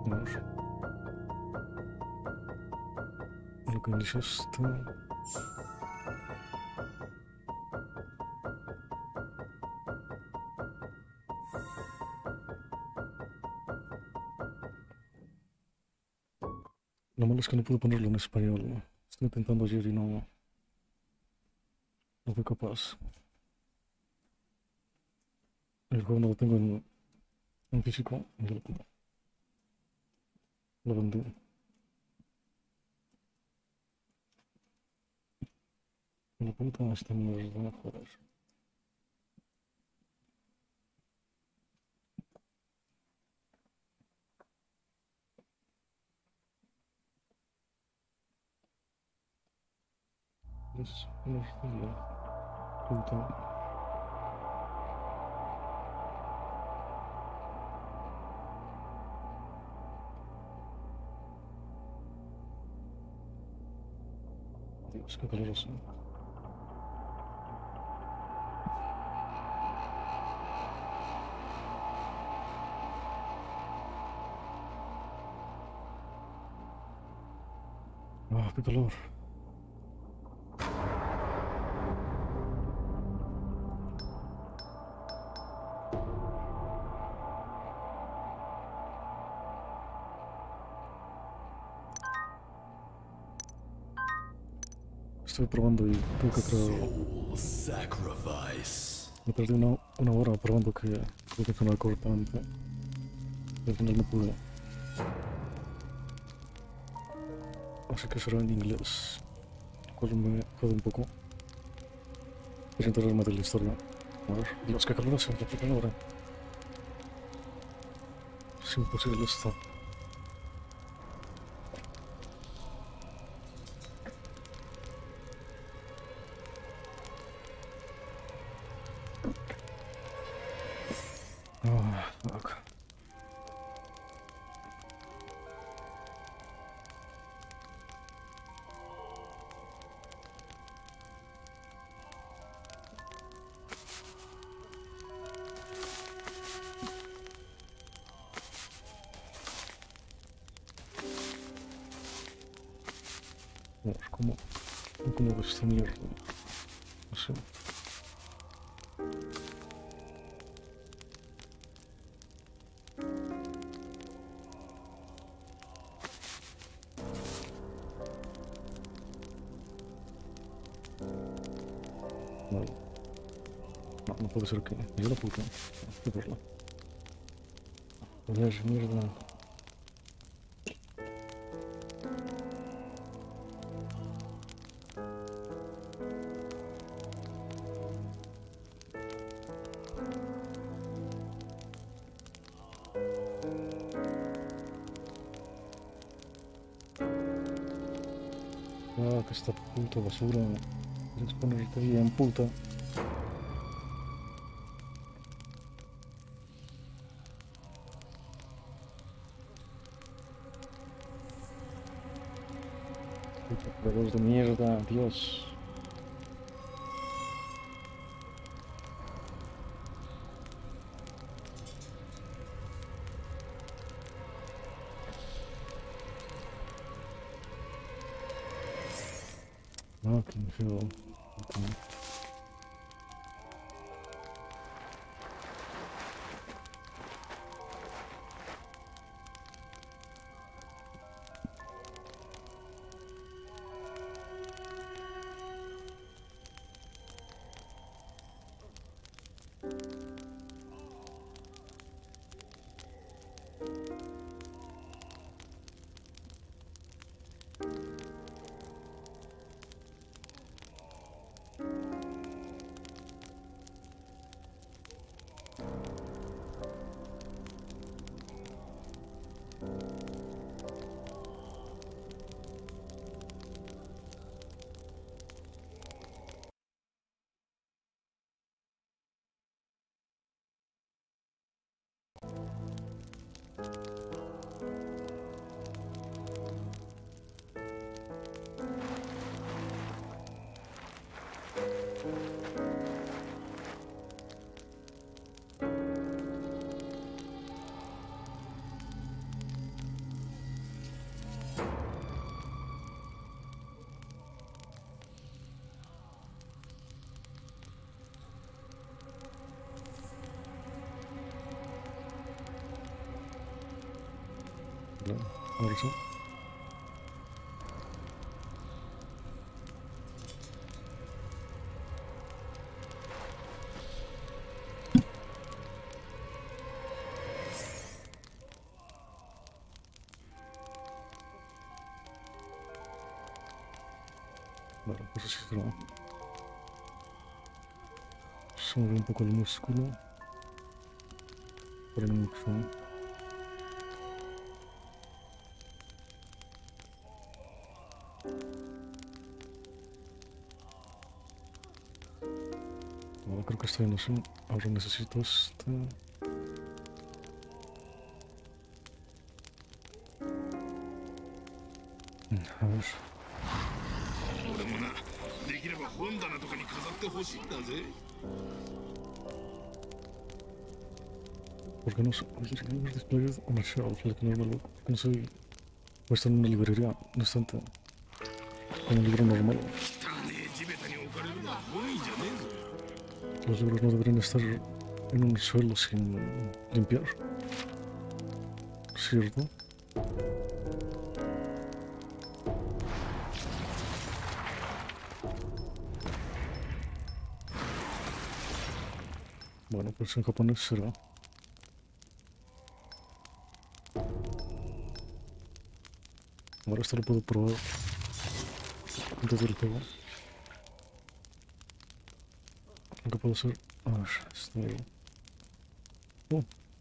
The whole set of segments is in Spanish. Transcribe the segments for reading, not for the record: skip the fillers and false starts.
Vamos. Lo que dice esto. Lo malo es que no puedo ponerlo en español, ¿no? Estoy intentando ayer y no fui capaz. El juego no lo tengo en físico, y lo vendí. La puta esta mierda, joder. Es una fila. Puta. Dios, qué caloroso. Ah, qué calor. Estoy probando y tengo que creo. Me perdí una hora probando que creo que sonaba cortante. Y al final no pude. Así que será en inglés. Lo cual me jode un poco. Quería enterarme de la historia. A ver, Dios, qué calor hace la puta hora. Es imposible esto. Ah, fuck. A ver, ¿cómo ves esta mierda? No sé. Vale. No puede ser que. Yo la puta. Qué verla. Joder, mierda. Ah, que esta puta basura. Quieres ponerte bien, puta. Puta, juegos de mierda, Dios. Ah, qué feo. Vale, ahora sí. Vale, pues así será. Se mueve un poco el músculo. Pero no mucho. Ahora creo que estoy en eso. Ahora necesito este. A ver. 俺もな、できれば本棚とかに飾ってほしいんだぜ。 ¿Por qué no soy displayed on a shelf like a normal book? ¿Por qué no soy puesto en una librería, un estante, como un libro normal? 汚ねえ地べたに置かれるのは本意じゃねえぞ。 Los libros no deberían estar en un suelo sin limpiar. ¿Cierto? Bueno, pues en japonés será. Ahora esto lo puedo probar antes del juego. Lo que puedo hacer... A ver, esto... Oh.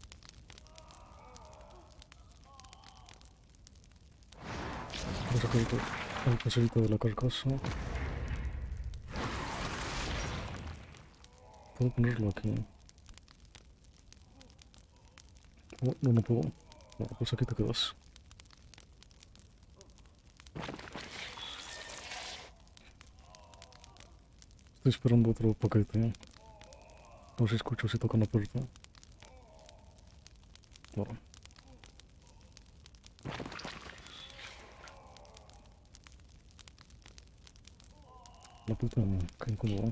Voy a sacar el caserito de la carcasa. Puedo ponerlo aquí. Oh, no, no puedo. Bueno, pues aquí te quedas. Estoy esperando otro paquete. No sé si escucho si tocan la puerta. Bueno. La puta, qué incómodo.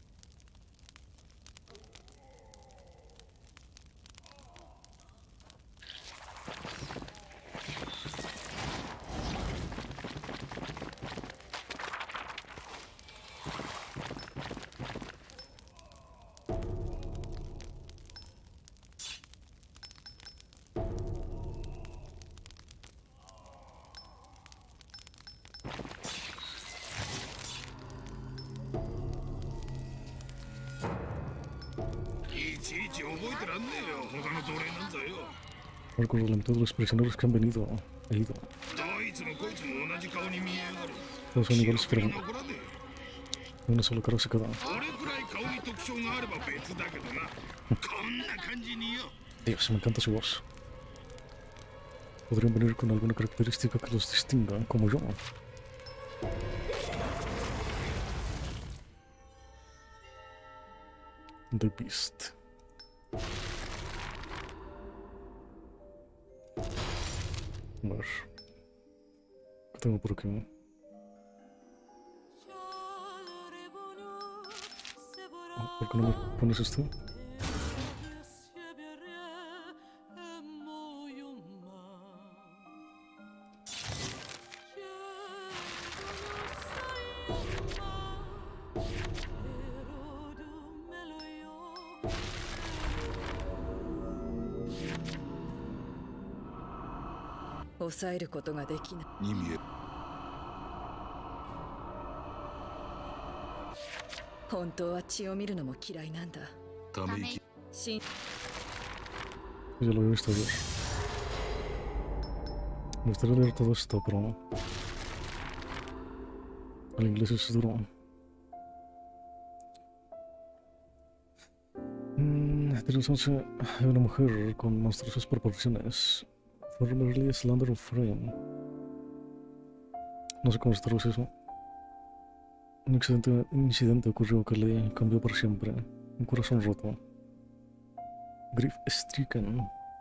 Marco reglamentó de los prisioneros que han venido e ido. Todos son iguales, pero una sola cara se queda. Dios, me encanta su voz. Podrían venir con alguna característica que los distinga, como yo. The Beast. A ver. ¿Qué tengo por aquí? ¿Por qué no me pones esto? Ya lo había visto ayer. Me gustaría leer todo esto, pero el inglés es duro. Interesante, hay una mujer con monstruosas proporciones. Formerly Slender of Frame. No sé cómo se traduce eso. Un incidente ocurrió que le cambió por siempre. Un corazón roto. Grief stricken.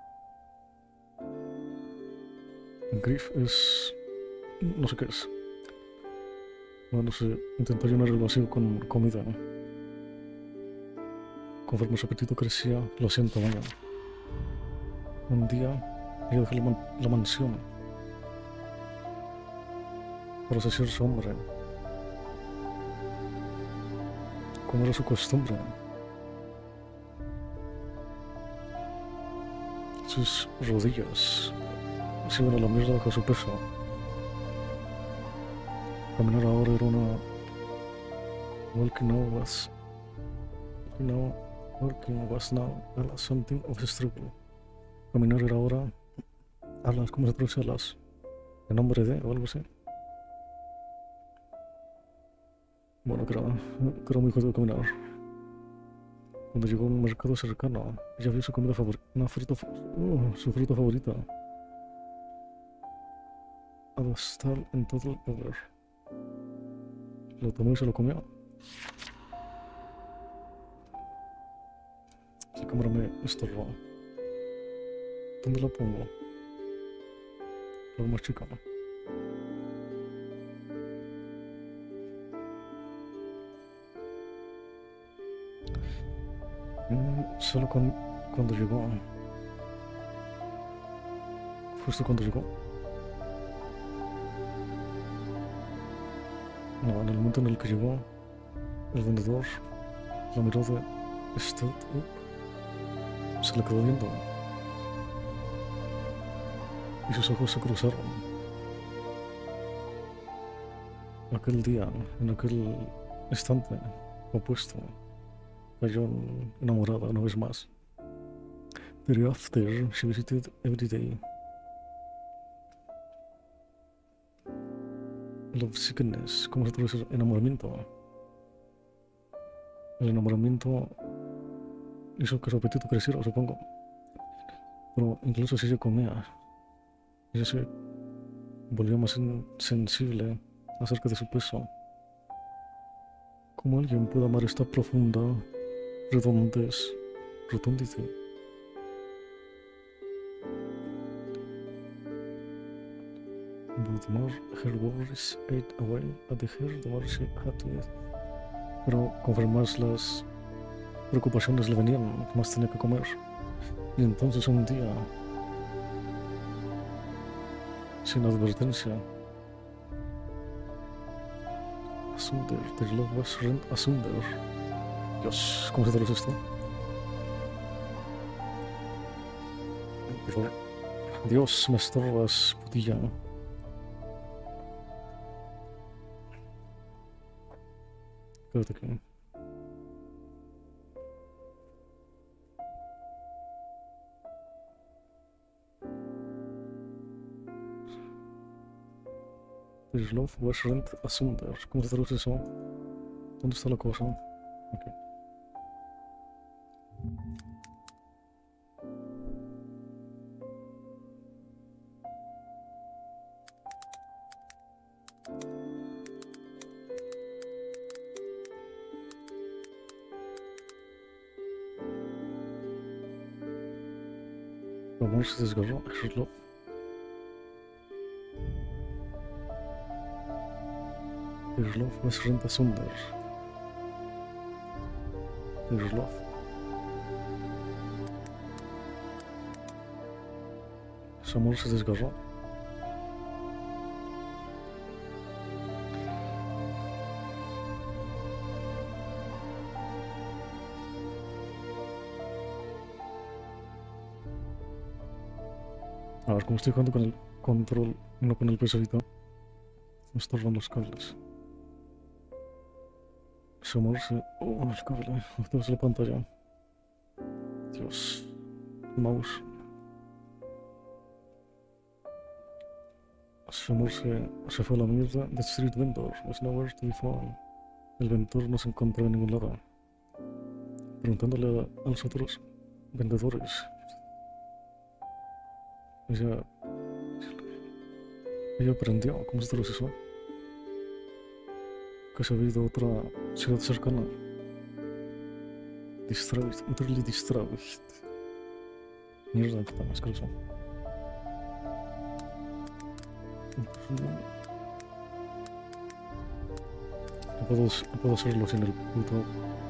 Grief es... no sé qué es. Bueno, no sé, intentó llenar el vacío con comida. Conforme su apetito crecía, lo hacía en tamaño. Un día, ella dejó la mansión para asesinar a su hombre, como era su costumbre. Sus rodillas se iban a la mierda bajo su peso. Caminar ahora era una... Walking was now something of a struggle. Caminar era ahora... Alas, ¿cómo se traduce alas? ¿En nombre de o algo así? Bueno, que era muy jodido caminar. Cuando llegó a un mercado cercano, ella vio su comida favorita, su fruta favorita. Adastal en total power. Lo tomó y se lo comió. La cámara me estorbó. ¿Dónde la pongo? La más chica. Solo cuando llegó. Justo cuando llegó. No, en el momento en el que llegó, el vendedor la miró de stealth up. Se le quedó viendo. Y sus ojos se cruzaron. Aquel día, en aquel instante opuesto, cayó enamorada una vez más. Thereafter, she visited every day. Love sickness, ¿cómo se traduce enamoramiento? El enamoramiento hizo que su apetito creciera, supongo. Pero incluso si se comía, ella se volvió más sensible acerca de su peso. ¿Cómo alguien puede amar esta profunda rotundity? But the more her worries ate away at the hair, the more she had to eat. Pero conforme más las preocupaciones le venían, más tenía que comer. Y entonces un día, sin advertencia, asunder, their love was rent asunder. Dios, ¿cómo se traduce esto? Pero, Dios, me estorbas, putilla. Quédate aquí. Their love was rent asunder. ¿Cómo se traduce eso? ¿Dónde está la cosa? Aquí. Su amor se desgarró. Her love. Their love was rent asunder. Their love. Su amor se desgarró. A ver, como estoy jugando con el control, no con el pesadito, me estorban los cables. Su amor se... Oh, el cable. Tengo la pantalla. Dios. Mouse. Su amor se fue a la mierda. The street vendor was nowhere to be found. El vendedor no se encontraba en ningún lado. Preguntándole a los otros vendedores. Ella aprendió, ¿cómo se traduce eso? Que se había ido a otra ciudad cercana. Distraught, utterly distraught. Mierda, que tan asqueroso. No puedo hacerlo sin el puto.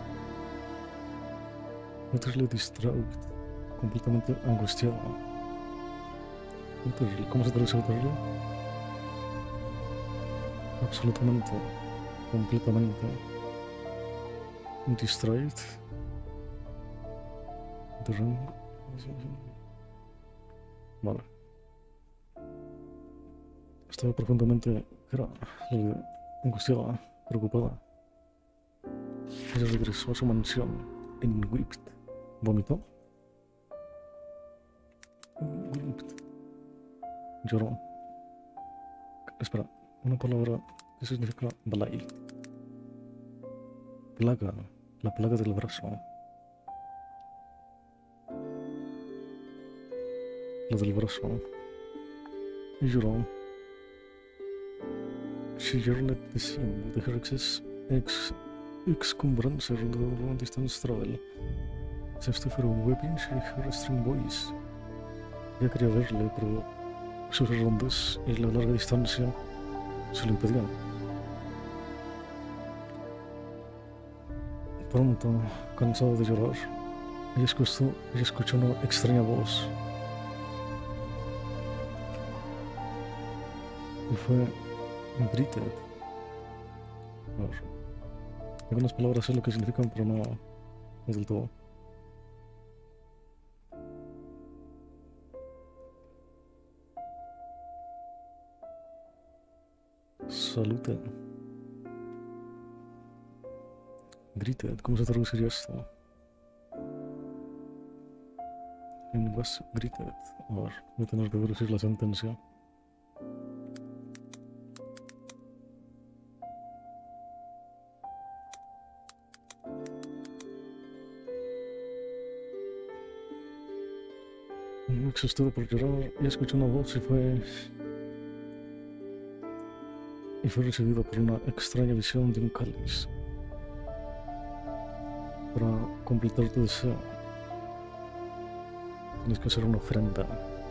Utterly distraught. Completamente angustiada. ¿Cómo se traduce utterly? absolutamente, completamente destroyed. The ring. Vale. Estaba profundamente angustiada, preocupada. Ella regresó a su mansión en Whipped. Vomitó. Whipped. Lloró. Espera, una palabra que significa Balai. Plaga, la plaga del brazo. La del brazo. Y lloró. She yearned the scene de her excumbrance de long distance travel. Excepto for a weapon, she heard a string voice. Ya quería verle, pero sus rondas y la larga distancia se lo impedían. Pronto, cansado de llorar, ella escuchó una extraña voz. Y fue Greeted. A ver. Algunas palabras sé lo que significan, pero no del todo. Salute. Greeted, ¿cómo se traduciría esto? En was greeted. A ver, voy a tener que traducir la sentencia. Exhaustido por llorar, y escuchó una voz y fue recibido por una extraña visión de un cáliz. Para completar tu deseo, tienes que hacer una ofrenda.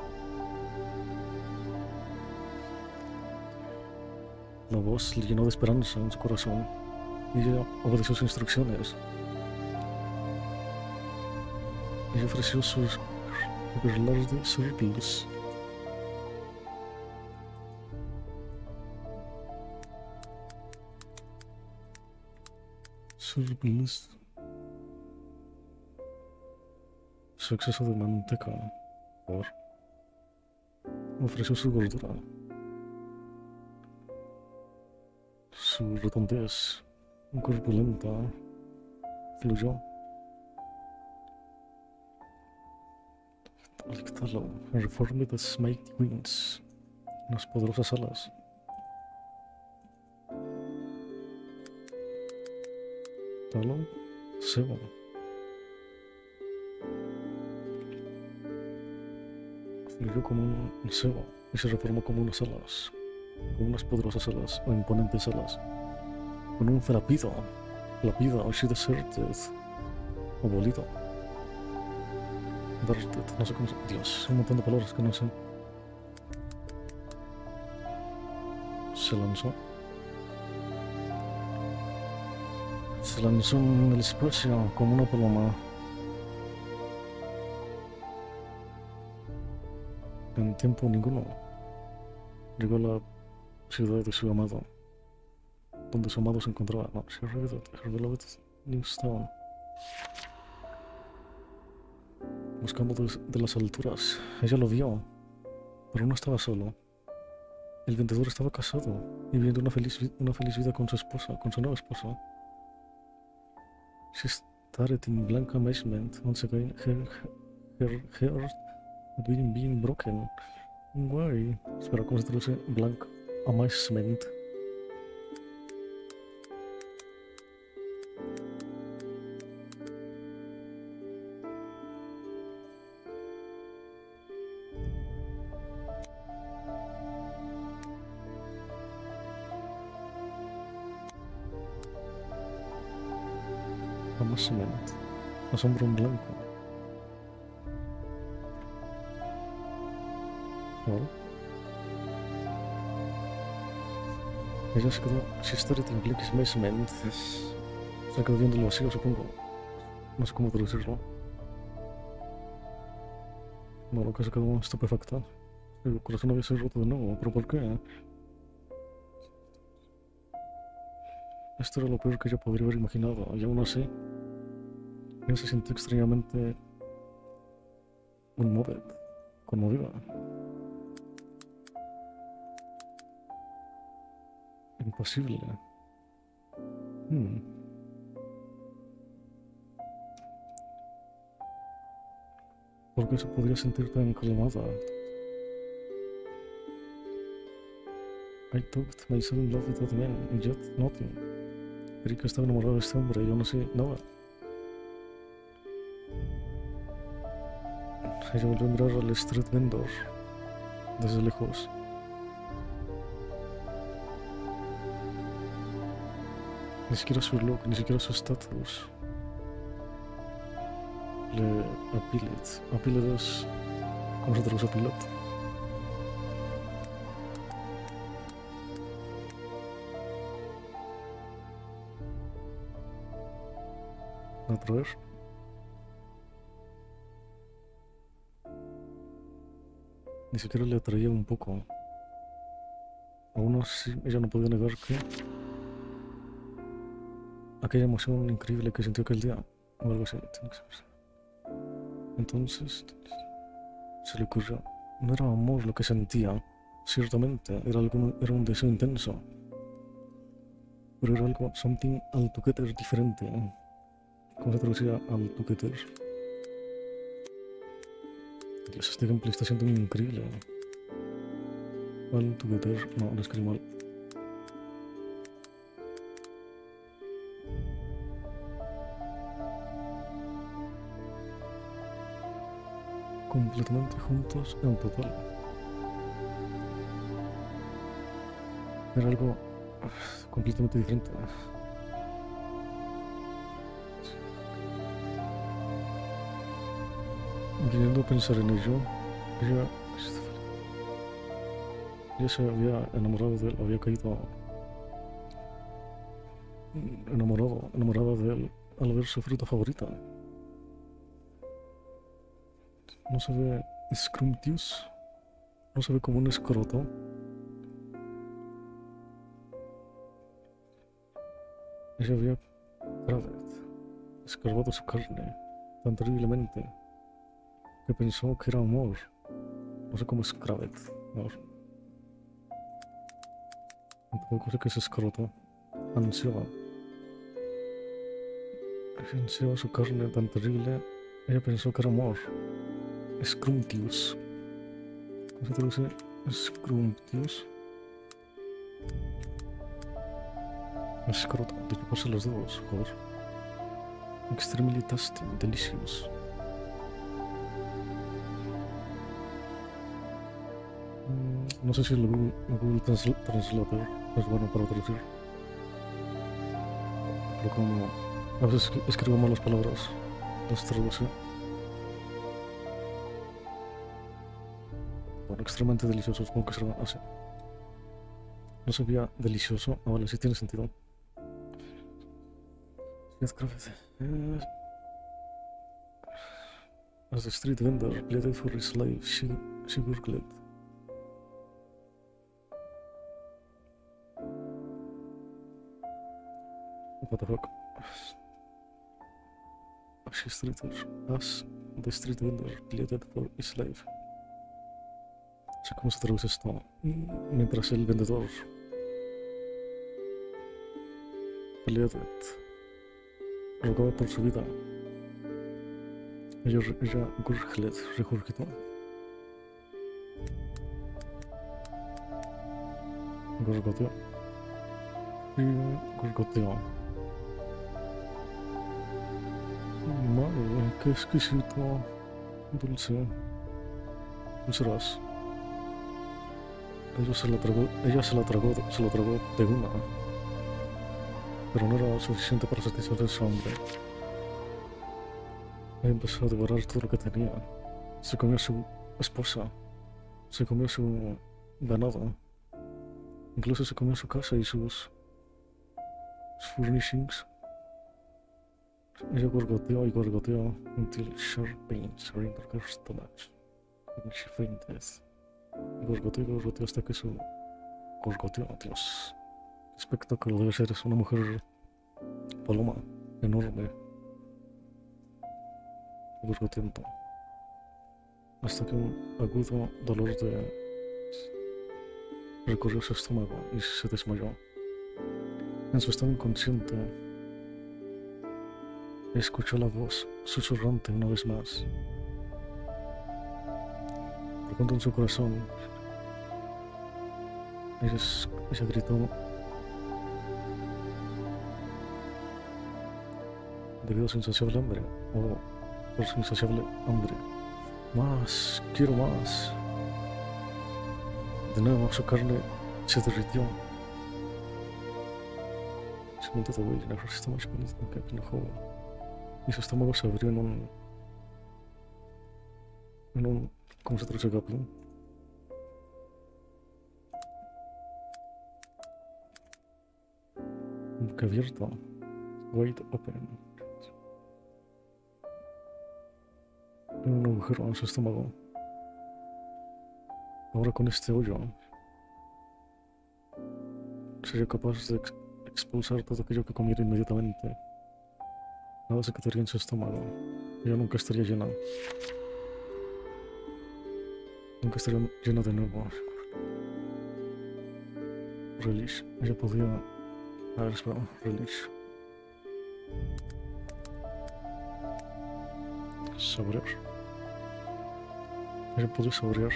La voz le llenó de esperanza en su corazón y ella obedeció sus instrucciones. Ella ofreció sus Everlasting Surplus. Surplus. Su exceso de manteca. Por. Ofreció su gordura. Su redondez corpulenta fluyó. Alictalo, reformed as mighty wings, unas poderosas alas. Talo, Sebo. Fluyó como un cebo y se reformó como unas alas, como unas poderosas alas o imponentes alas, con un flapida, o she deserted, o bolido. No sé cómo se... Dios, un montón de palabras que no sé. Se lanzó en el espacio como una paloma. En tiempo ninguno llegó a la ciudad de su amado, donde su amado se encontraba. No, she arrived at her beloved Newstown. Buscando de las alturas. Ella lo vio, pero no estaba solo. El vendedor estaba casado y viviendo una feliz vida con su esposa, con su nueva esposa. She started in blank amazement. Once again, her heart had been being broken. Why? Espera, ¿cómo se traduce blank amazement? Amazement. Asombro en blanco. ¿Vale? Ella se quedó... She started in blank amazement. Se quedó viendo el vacío, supongo. No sé cómo traducirlo. Bueno, que se quedó estupefacta. El corazón había sido roto de nuevo, ¿pero por qué? esto era lo peor que ella podría haber imaginado, y aún así, ella se sintió extrañamente conmovida. Imposible. ¿Por qué se podría sentir tan calmada? I talked myself in love with that man, and yet nothing. Creí que estaba enamorado de este hombre y yo no sé nada. Ella volvió a mirar al street vendor desde lejos. Ni siquiera su look, ni siquiera su estatus. Appealed es... ¿Cómo se traduce appealed? Atraer. Ni siquiera le atraía un poco. Aún así, ella no podía negar que aquella emoción increíble que sintió aquel día, o algo así, tiene que ser. Entonces, se le ocurrió, no era amor lo que sentía, ciertamente, era un deseo intenso, pero era algo, something altogether diferente. ¿Cómo se traducía altogether? Dios, este gameplay está siendo increíble. Altogether, no, lo escribí mal. Completamente juntos en total. Era algo completamente diferente. Viniendo a pensar en ello, ella se había enamorado de él, había caído enamorada de él al ver su fruta favorita. No se ve scrumptious, no se ve como un escroto. Ella había escarbado su carne tan terriblemente que pensó que era amor. No sé cómo es Kravet, amor. Tampoco sé qué es escroto. Ansiaba su carne tan terrible. Ella pensó que era amor. Scrumptious. ¿Cómo se traduce? Scrumptious. Escroto, de chuparse los dedos, joder. Extremely tasty, delicious. No sé si el Google Translator es bueno para traducir. Pero como a veces escribo malas palabras, las traduce. Bueno, extremadamente delicioso, supongo que será así. No sabía delicioso, vale, sí tiene sentido. As the street vendor pleaded for his life, she gurgled. What the fuck? As the street vendor pleaded for his life. No sé cómo se traduce esto. Mientras el vendedor rogaba por su vida. Ella regurgitó. Gorgoteó. Y gorgoteó. Madre, qué exquisito. Dulce. Dulceras. Ella se lo tragó de una. Pero no era suficiente para satisfacer su hambre. Ella empezó a devorar todo lo que tenía. Se comió a su esposa. Se comió su ganado. Incluso se comió su casa y sus furnishings. Ella gorgoteó y gorgoteó until sharp pains surrendered her stomach. And she fainted. Y gorgoteó hasta que su... Gorgoteó, Dios. Qué espectáculo debe ser, es una mujer paloma enorme y buscó tiempo, hasta que un agudo dolor recorrió su estómago y se desmayó. En su estado inconsciente, escuchó la voz susurrante una vez más. Profundo en su corazón, ella gritó debido a su insaciable hambre, o por su insaciable hambre. Más, quiero más. De nuevo su carne se derritió. Su mente de huella, su estómago y su estómago se abrió en un ¿cómo se traduce Goblin? Boca abierta, wide open. En un agujero en su estómago. Ahora con este hoyo sería capaz de expulsar todo aquello que comiera inmediatamente. Nada se quedaría en su estómago. Ella nunca estaría llena. Nunca estaría llena de nuevo. Relish. Ella podía... A ver, espera. Relish. Saborear. Ella podía saborear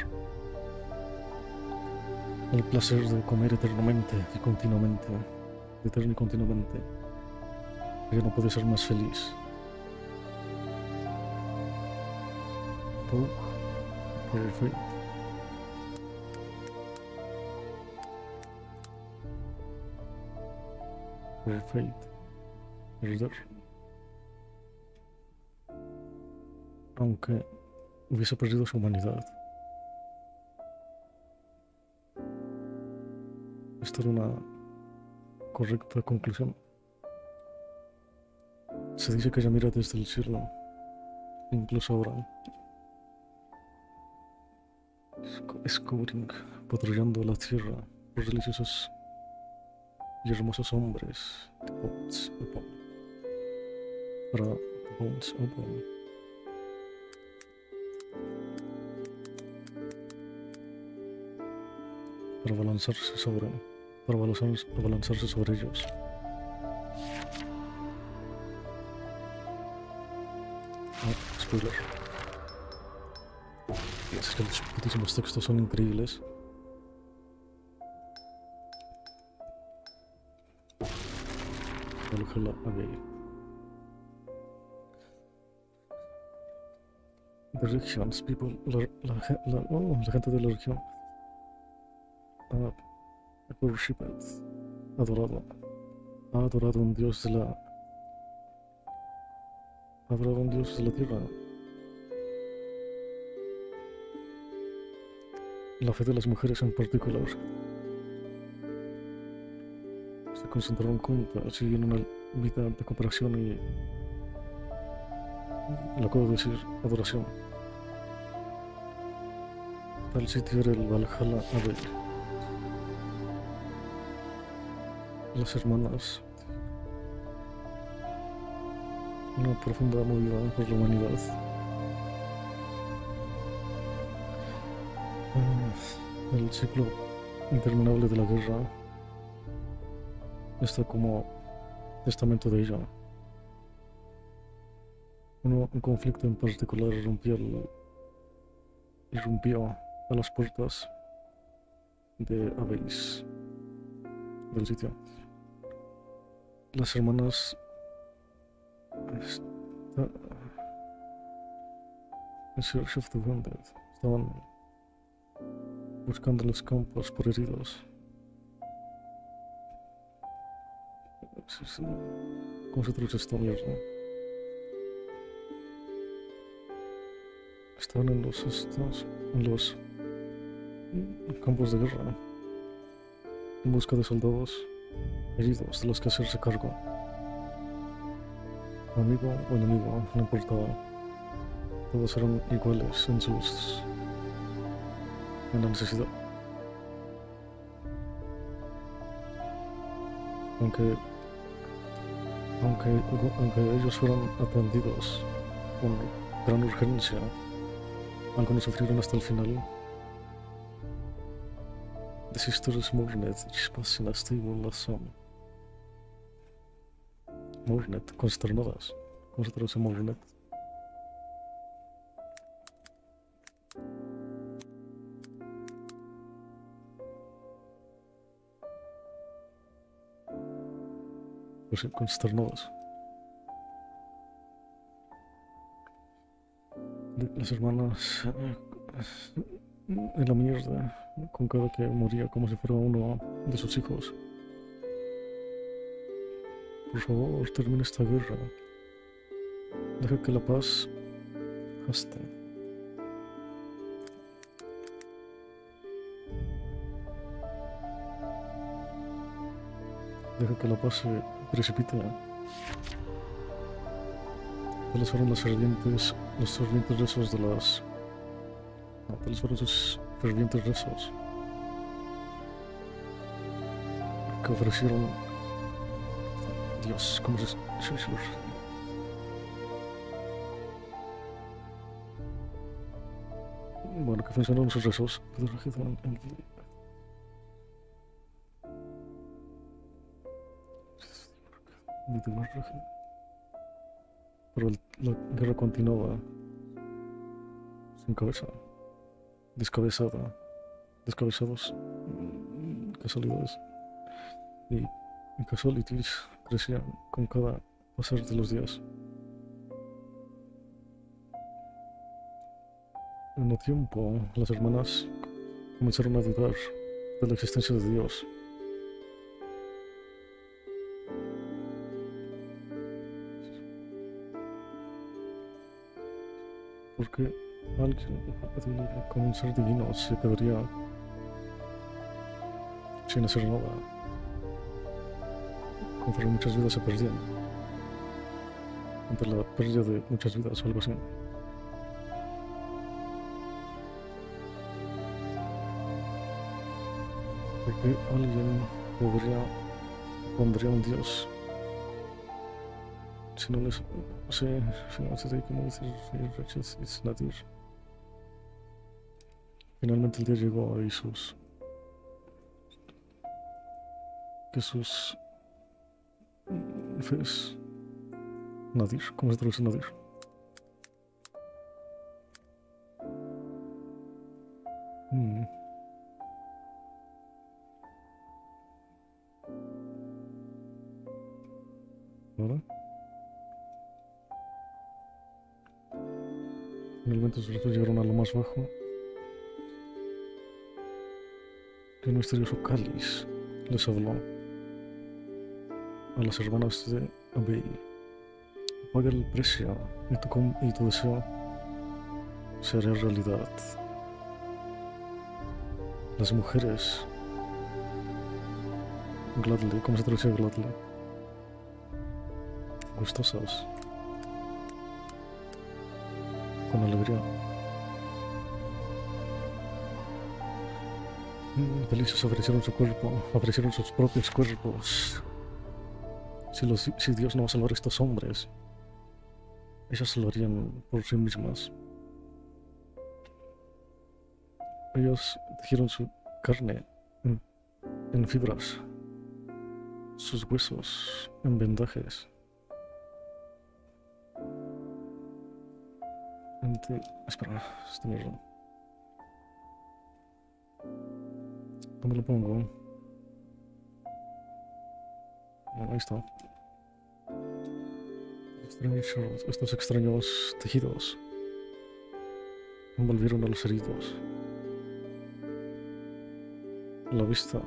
el placer de comer eternamente y continuamente. Eterno y continuamente. Ella no puede ser más feliz. Perfecto. Perfecto. Perder. Aunque hubiese perdido su humanidad. Esta era una correcta conclusión. Se dice que ella mira desde el cielo, incluso ahora. Scouting, patrullando la tierra, los deliciosos y hermosos hombres. The bones open. Para the bones open. Para balanzarse sobre ellos. Spoiler. Es que los putísimos textos son increíbles. Valhalla, ok. The regions, people, la gente de la región. Worshipped, adorado. Ha adorado a un dios de la... adorado a un dios de la tierra. La fe de las mujeres en particular. Se concentraron juntas y en una vida de cooperación y... lo acabo de decir, adoración. Tal sitio era el Valhalla Abel. Las hermanas. Una profunda movida por la humanidad. El ciclo interminable de la guerra está como testamento de ella. Un conflicto en particular irrumpió a las puertas de Abelis, del sitio. Las hermanas en Search of the Wounded estaban buscando los campos por heridos. ¿Cómo se traduce esta mierda? Estaban en los campos de guerra en busca de soldados heridos de los que hacerse cargo. Amigo o enemigo, no importaba. Todos eran iguales en la necesidad. aunque ellos fueron atendidos con gran urgencia, algunos sufrieron hasta el final. The sisters Moornet, Spasina, Stable, Sam. Moornet, consternadas. ¿Cómo se traduce Moornet? Pues sí, consternadas. Las hermanas en la mierda, con cada que moría como si fuera uno de sus hijos. Por favor, termina esta guerra. Deja que la paz gaste. Deja que la paz se precipite. ¿Cuáles fueron los fervientes rezos de las... No, ¿cuáles fueron sus fervientes rezos que ofrecieron? Dios, ¿cómo se... Bueno, que funcionaron sus rezos. Pero la guerra continuaba sin cabeza, descabezada, descabezados, casualidades y casualties crecían con cada pasar de los días. En el tiempo, las hermanas comenzaron a dudar de la existencia de Dios. Porque alguien con un ser divino se quedaría sin hacer nada, conforme muchas vidas se perdían, ante la pérdida de muchas vidas o algo así. Porque alguien pondría un Dios si no les... sé cómo decir, es Nadir. Finalmente el día llegó y sus fes Nadir, ¿cómo se traduce Nadir? ¿Vale? Finalmente sus rezos llegaron a lo más bajo. El misterioso cáliz les habló a las hermanas de Abel. Paga el precio y tu deseo se hará realidad. Las mujeres gladly, ¿cómo se traduce gladly? Gustosas, con alegría. Felices ofrecieron su cuerpo, ofrecieron sus propios cuerpos. Si Dios no va a salvar a estos hombres, ellas lo harían por sí mismas. Ellos tejieron su carne en fibras, sus huesos en vendajes. Espera, esta mierda. ¿Dónde lo pongo? No, ahí está. Estos extraños tejidos envolvieron a los heridos. La vista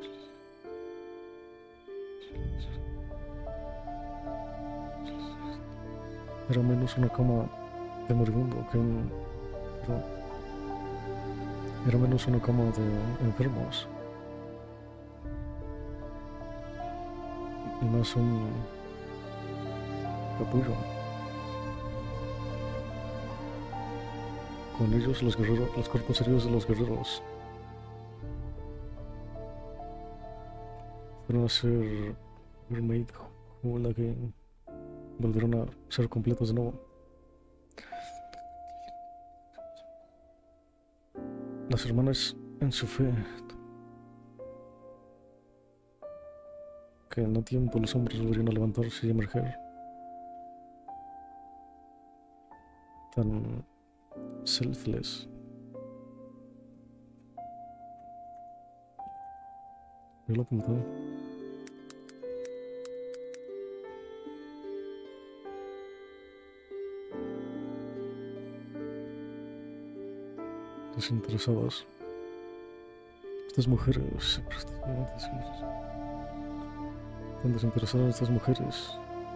era menos una cama de moribundo que era menos una cama de enfermos y más un capullo. Con ellos los cuerpos heridos de los guerreros fueron a ser made whole again. volvieron a ser completos de nuevo. Las hermanas en su fe, que en no tiempo los hombres volvieron a levantarse y emerger, tan selfless. Yo lo apunté. Desinteresadas. Estas mujeres tan desinteresadas, estas mujeres.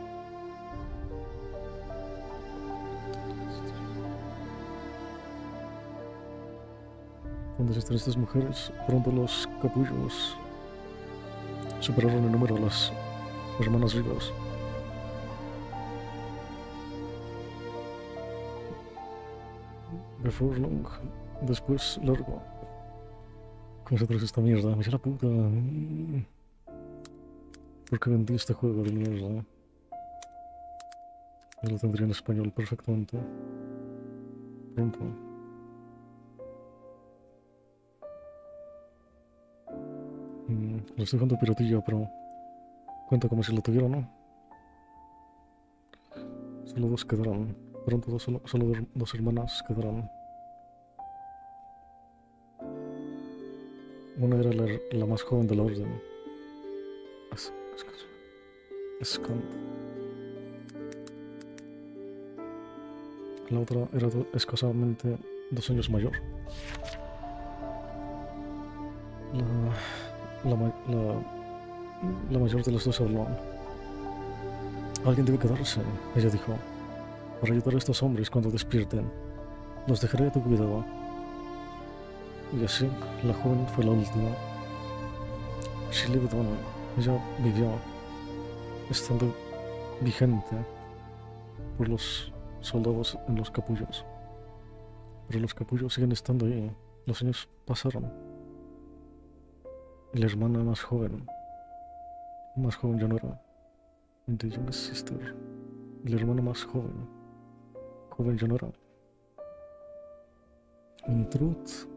Cuando están estas mujeres, pronto los capullos superaron en número a las hermanas vivas. Before long, después largo. ¿Cómo se trae esta mierda? Me echa la puta. ¿Por qué vendí este juego de mierda? Yo lo tendría en español perfectamente. Pronto. Lo estoy dejando piratilla, pero cuenta como si lo tuviera, ¿no? Solo dos quedarán. Pronto solo dos hermanas quedarán. Una era la más joven de la orden. Skand. La otra era escasamente 2 años mayor. La mayor de las dos habló. Alguien debe quedarse, ella dijo, para ayudar a estos hombres cuando despierten. Los dejaré a tu cuidado. Y así, la joven fue la última. She lived on. Ella vivió, estando vigente por los soldados en los capullos. Pero los capullos siguen estando ahí. Los años pasaron. Y la hermana más joven ya no era. The youngest sister. Y la hermana más joven ya no era. In truth,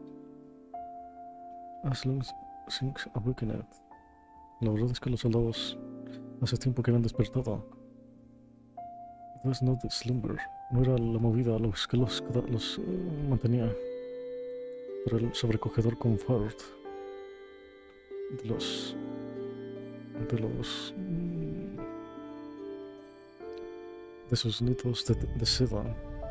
as long as things awakened. La verdad es que los soldados hace tiempo que habían despertado. It was not the slumber. No era la movida los que los mantenía, pero el sobrecogedor confort de sus nidos de seda.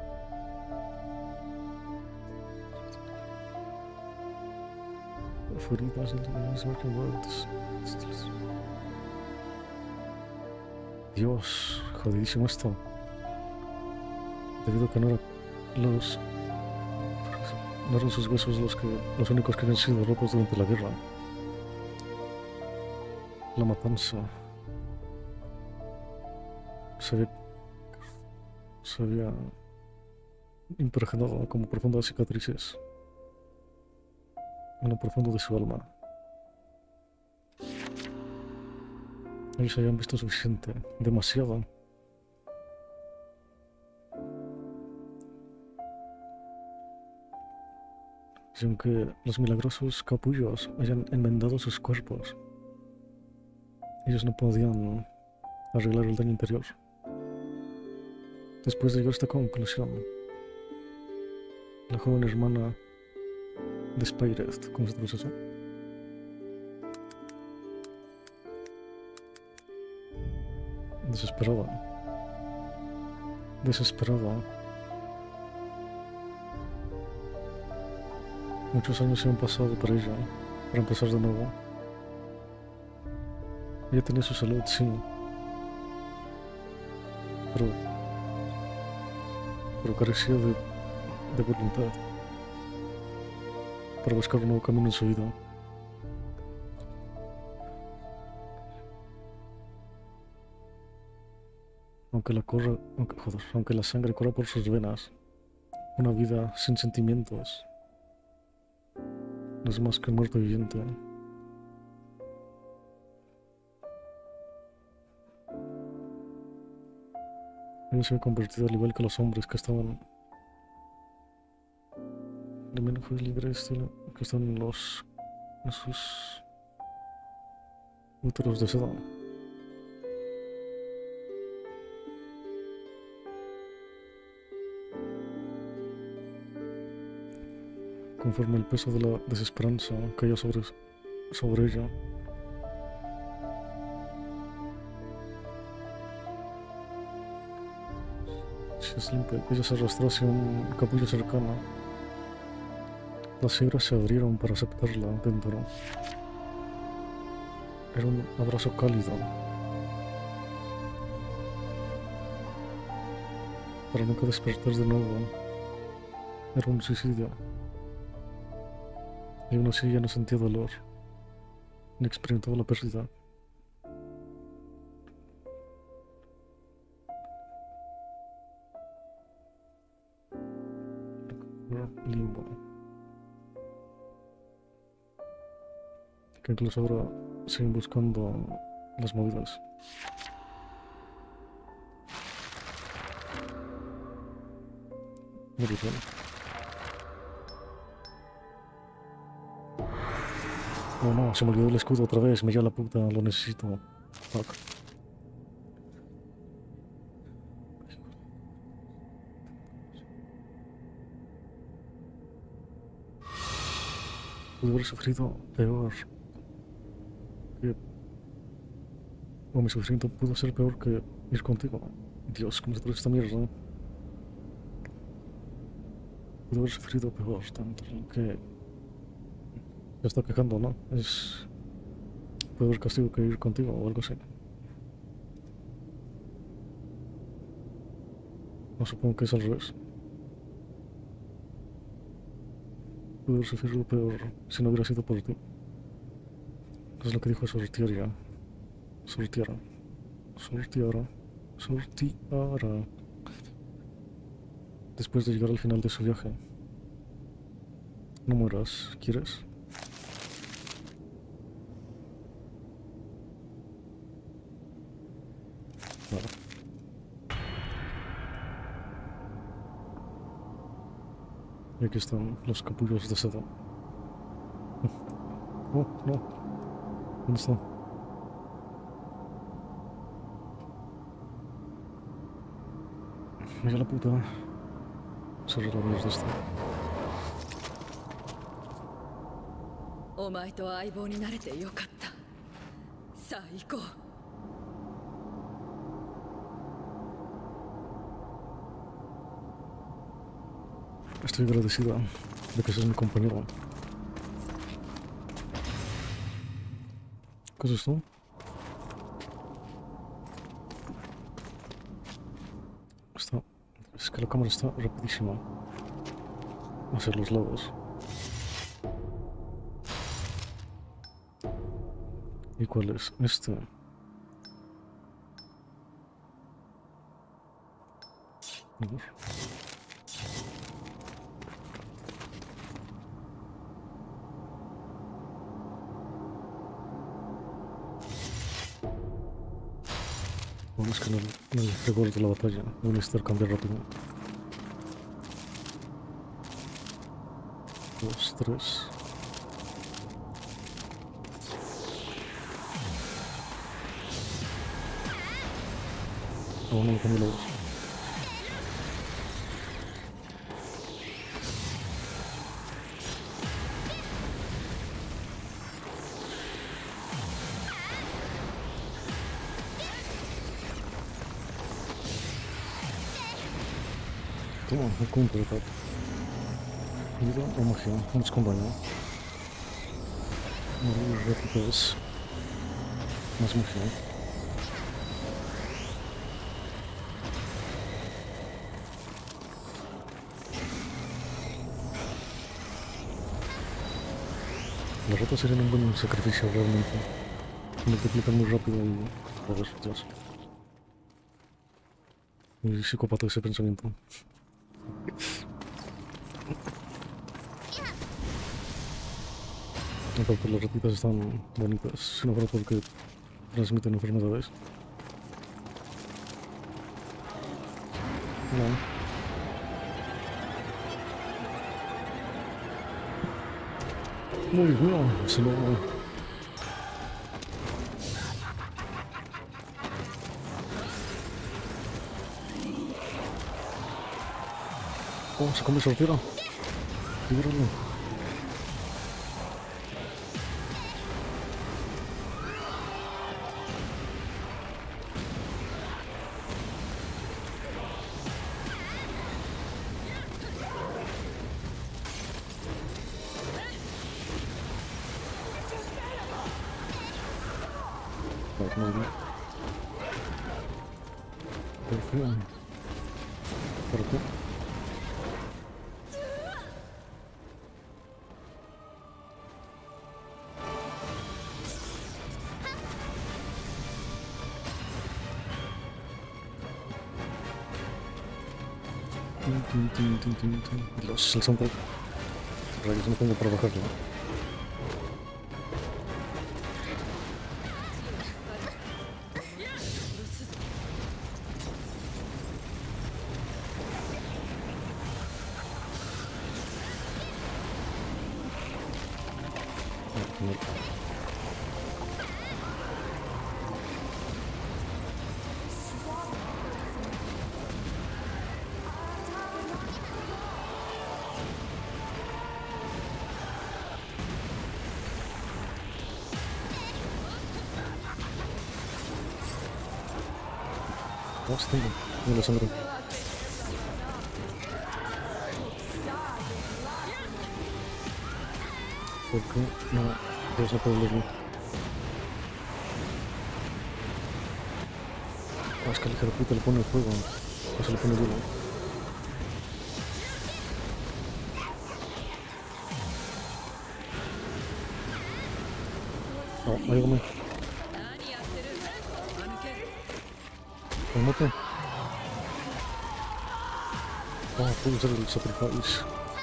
Dios, jodidísimo esto. Debido a que no eran sus huesos los únicos que habían sido rotos durante la guerra. La matanza se había impregnado como profundas cicatrices en lo profundo de su alma. Ellos habían visto suficiente, demasiado. Y aunque los milagrosos capullos hayan enmendado sus cuerpos, ellos no podían arreglar el daño interior. Después de llegar a esta conclusión, la joven hermana Despaired, ¿cómo se traduce eso? Desesperada. Muchos años se han pasado para ella, para empezar de nuevo. Ella tenía su salud, sí, pero carecía de voluntad para buscar un nuevo camino en su vida. Aunque la sangre corra por sus venas, una vida sin sentimientos no es más que un muerto viviente. Ella se había convertido al igual que los hombres que estaban de menos libre estilo, que están en sus úteros de seda. Conforme el peso de la desesperanza caía sobre ella, ella se arrastró hacia un capullo cercano. Las fibras se abrieron para aceptarla dentro. Era un abrazo cálido. Para nunca despertar de nuevo. Era un suicidio. Y aún así ya no sentía dolor, ni experimentaba la pérdida. Limbo. Que incluso ahora siguen buscando las movidas. Muy bien. Oh no, se me olvidó el escudo otra vez, me lleva la puta, lo necesito. Fuck. Pude haber sufrido peor. O mi sufrimiento pudo ser peor que ir contigo. Dios, ¿cómo se trae esta mierda? Pude haber sufrido peor, tanto que se está quejando, ¿no? Puede haber castigo que ir contigo o algo así. No, supongo que es al revés. Pude haber sufrido peor si no hubiera sido por ti. Es lo que dijo Sortiara. Sortiara. Después de llegar al final de su viaje. No mueras, ¿quieres? Nada. Y aquí están los capullos de seda. Oh, no. ¿Dónde están? Mira la puta. Cerrar la mierda esta. お前と相棒になれてよかった。さあ行こう。 Estoy agradecida de que seas mi compañero. ¿Qué es esto? Es que la cámara está rapidísima hacia los lados. ¿Y cuál es? Este. A ver. Bueno, es que no el fragor de la batalla. Voy a necesitar cambiar rápido. 2, 3. No, no me cambio la voz. Toma, me compro, tá? Vida ou magia, vamos combinar. Vamos replicar isso. Mais magia. Las ratas serían un buen sacrificio realmente. Multiplican muy rápido y... Joder, Dios. Muy psicópata ese pensamiento. Aparte las ratitas están bonitas, si no fuera porque transmiten enfermedades. No. Muy bien, se lo... Oh, se come sortera. Libéralo. Vale, muy bien. Perfecto. ¿Por qué? Dios, el soundtrack. Rayos, no tengo para bajarlo. Dos tengo. No lo sangro. ¿Por qué? No, Dios no puedo leerlo. Ah, es que el hijo de puta le pone el fuego. O se le pone hielo. No, ayúdame. ¿Me mata? Ah, puedo usar el sacrifice.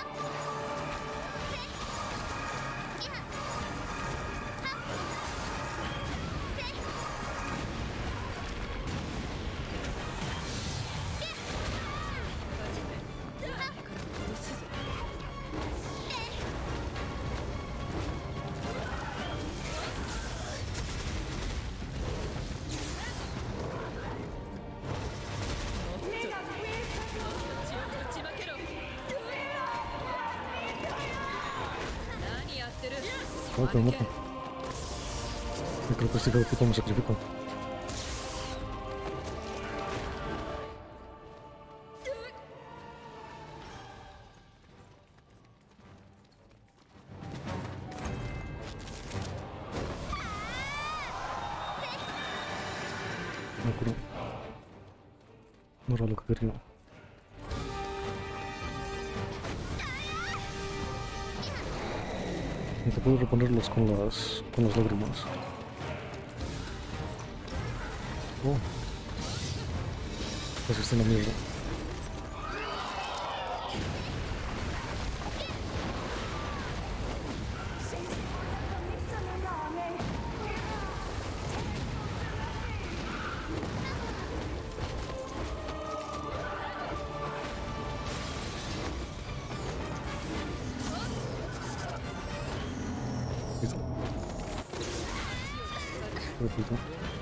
No, pero mata. Yo creo que este hijo de puta me sacrifica. No creo. No era lo que quería. Y te puedo reponerlos con las lágrimas. Oh. Pues está en la mierda. Listo. Repito.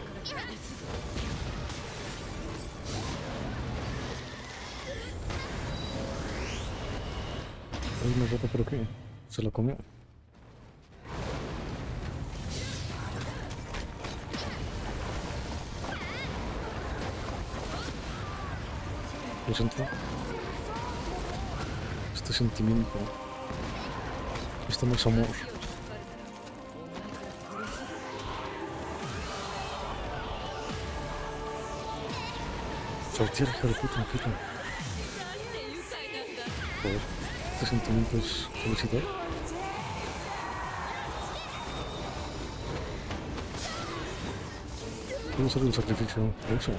Hay una rata, pero ¿qué? Se la comió. Lo siento. Este sentimiento. Esto no es amor. Sortear, hija de puta, puta. Joder, este sentimiento es felicidad. Puedo usar el sacrificio de eso.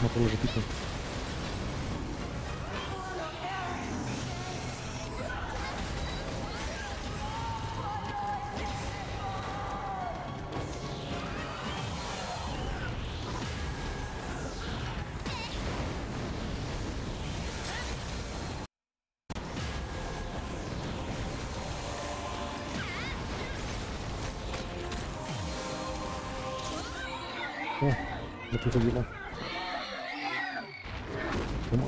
Mató a la ratita. Oh, la puta hielo. Toma.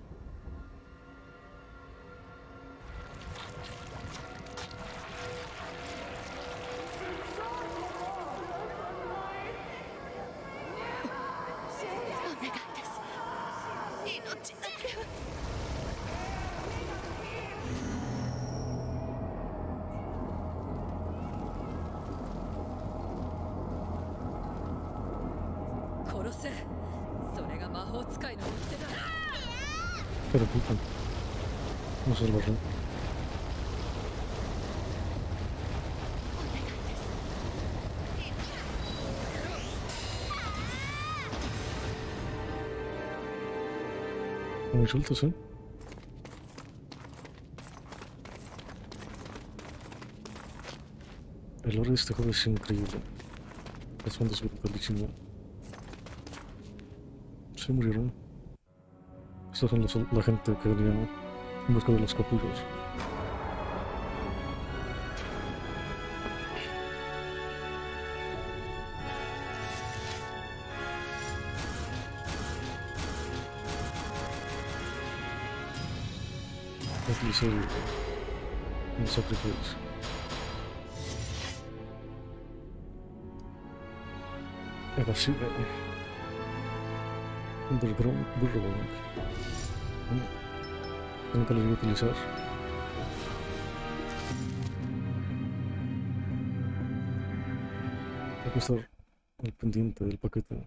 Pero puta. No se lo borré. Muy sueltos, ¿eh? El lore de este juego es increíble. Es un brutalísimo. Se murieron. Estos son la gente que venía en busca de los capullos. Utilicé el sacrificio. Evasive. Underground Burrowing. Nunca lo voy a utilizar. Hay que estar al pendiente del paquete.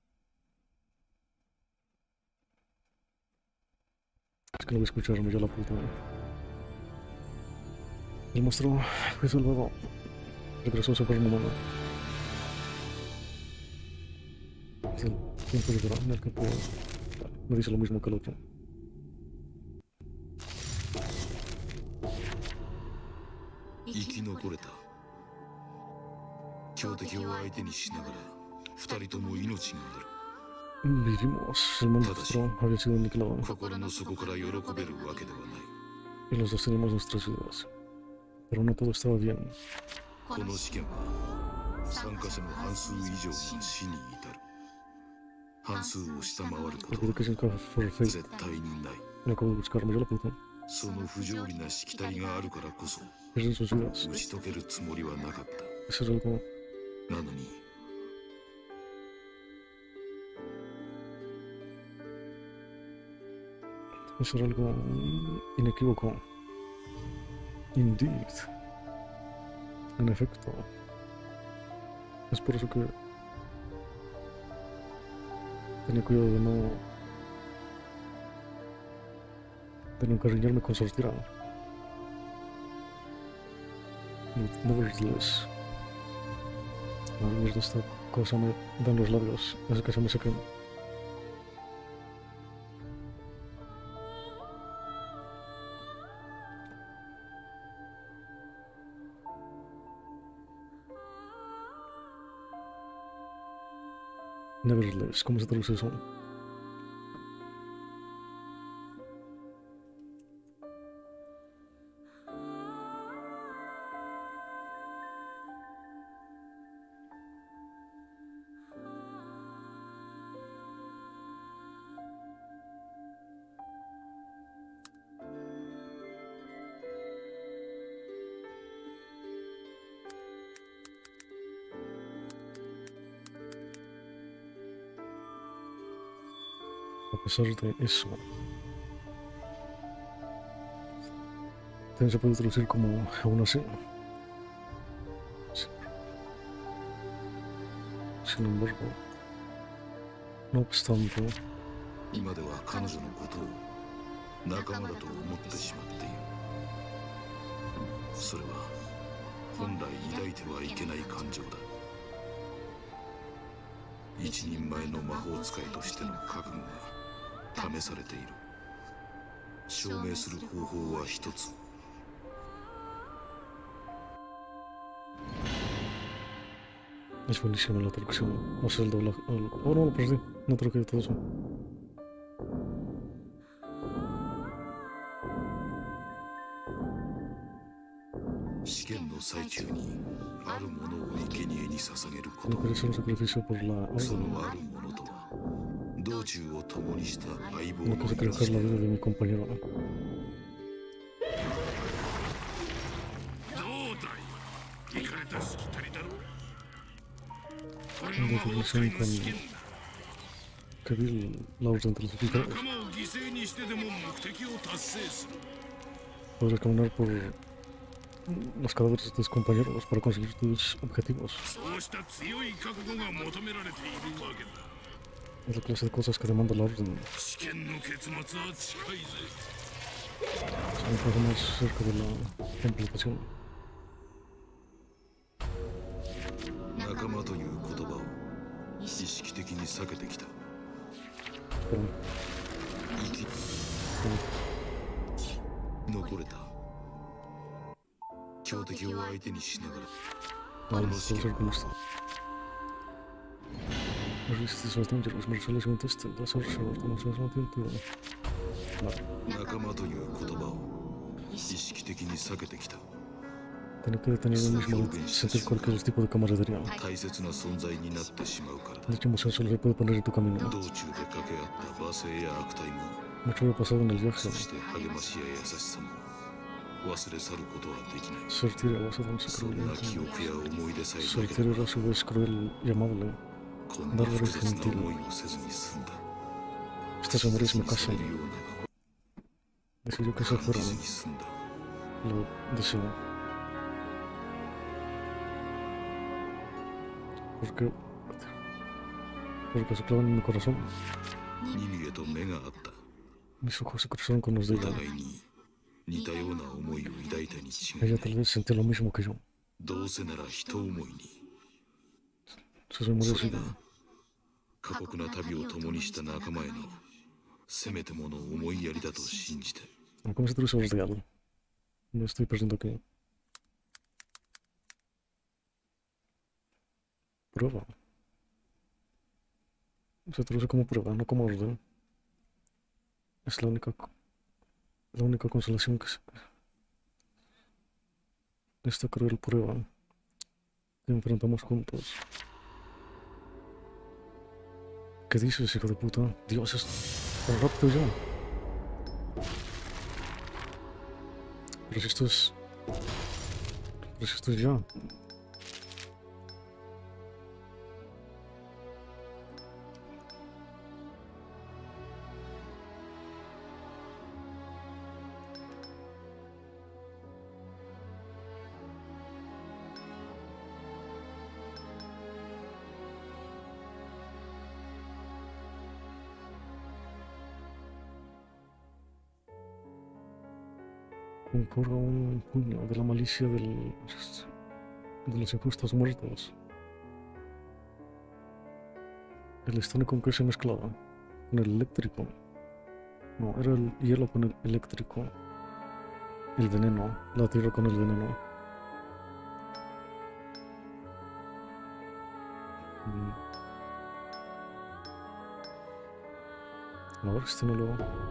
Es que no voy a escucharme ya la puta. El monstruo fue salvado. Regresó a su forma humana. Es el tiempo de verano en el que puedo. Me dice lo mismo que el otro. 生き残れた。強敵を相手にしながら二人とも命がある。 Vivimos, el monstruo había sido aniquilado. 心の底から喜べるわけではない。 Y los dos teníamos nuestras vidas. Pero no todo estaba bien. この試験は参加者の半数以上が死に至る。半数を下回ること Olvidé que es el café for は fate. 絶対にない。 Me acabo de buscarme yo la puta. その不条理なしきたりがあるからこそ Es en sus vidas. 打ち解けるつもりはなかった。 Eso es algo. なのに Eso era algo inequívoco. Indeed. En efecto. Es por eso que tenía cuidado de no encariñarme con Sortira. Nevertheless. A la mierda, esta cosa me da en los labios. Hace que se me sequen. Nevertheless, ¿cómo se traduce eso? A pesar de eso, también se puede traducir como aún así. Sin embargo, no obstante, 今では彼女のことを仲間だと思ってしまっている。それは本来抱いてはいけない感情だ。 一人前の魔法使いとしての覚悟が試されている。証明する方法は一つ。 Es buenísima la traducción. O sea, el doblaje. Oh, no, lo perdí. No traducí todo eso. 試験の最中にあるものを生贄に捧げるこ No と。 quería hacer un sacrificio por la そ orden. のあるものとは道中を共にした相棒 No の quise sacrificar la vida de mi compañero. どうだい、イかれたしきたりだろう。これが魔法使いの試験だ。 Que vi la orden de los eficaces. 仲間を犠牲にしてでも目的を達成する。 Podrás caminar por los cadáveres de tus compañeros para conseguir tus objetivos. そうした強い覚悟が求められているわけだ。 Es la clase de cosas que demanda la orden. 試験の結末は近いぜ。 Son un poco más cerca de la completación. 仲間という言葉を意識的に避けてきた。 Pero 生き残れた。強敵を相手にしながら vale, puedo ser como esto. Resistes los dangerous marciales intestin, das Arschauer, das ist noch Tintu. Vale. 仲間という言葉を意識的に避けてきた。 Tiene que tener el mismo sentir cualquier tipo de camaradería. 大切な存在になってしまうからだ。 Dicha emoción solo se puede poner en tu camino. 道中で掛け合った罵声や悪態も Mucho había pasado en el viaje. そして励ましや優しさも忘れ去ることはできない。 Sortir era a base de un そんな記 cruel. 憶や思い出さえなけ Sortir れ era a su vez cruel y amable. こんな複雑な思いをせずに済んだ。 Estas memorias me さ casan. れるような Decidió que se 感じ fuera. ずに済んだ。 Lo deseo. Porque se clavan en mi corazón. ニミゲと目があった。 Mis ojos se cruzaron con los de お ella. 互いに似たような思いを抱いたに違い Ella な tal い。 vez sentía lo mismo que yo. どうせなら人思いに。 Sus memorias それ y が過酷な旅を共にした仲間へのせめてもの思いやりだと信じて。 Aunque me estoy sobre real. Me estoy perdiendo aquí. Prueba. Se traduce como prueba, no como orden. Es la única consolación que se... Esta cruel prueba que enfrentamos juntos. ¿Qué dices, hijo de puta? Dios, es tan rápido ya. Pero si esto es... Pero si esto es ya. Conjura un puño de la malicia de los injustos muertos. El estaño con que se mezclaba con el eléctrico. No, era el hielo con el eléctrico. El veneno, la tierra con el veneno. A ver, este no lo...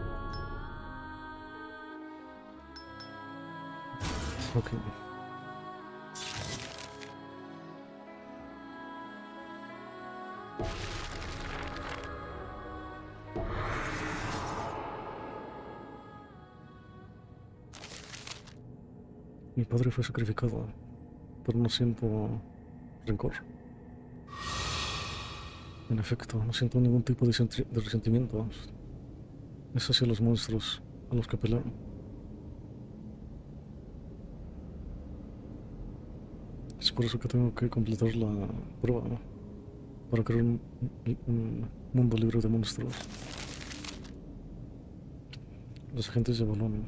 Ok. Mi padre fue sacrificado, pero no siento rencor. En efecto, no siento ningún tipo de resentimiento. Es hacia los monstruos a los que pelearon. Es por eso que tengo que completar la prueba, ¿no? Para crear un mundo libre de monstruos. Los agentes de balón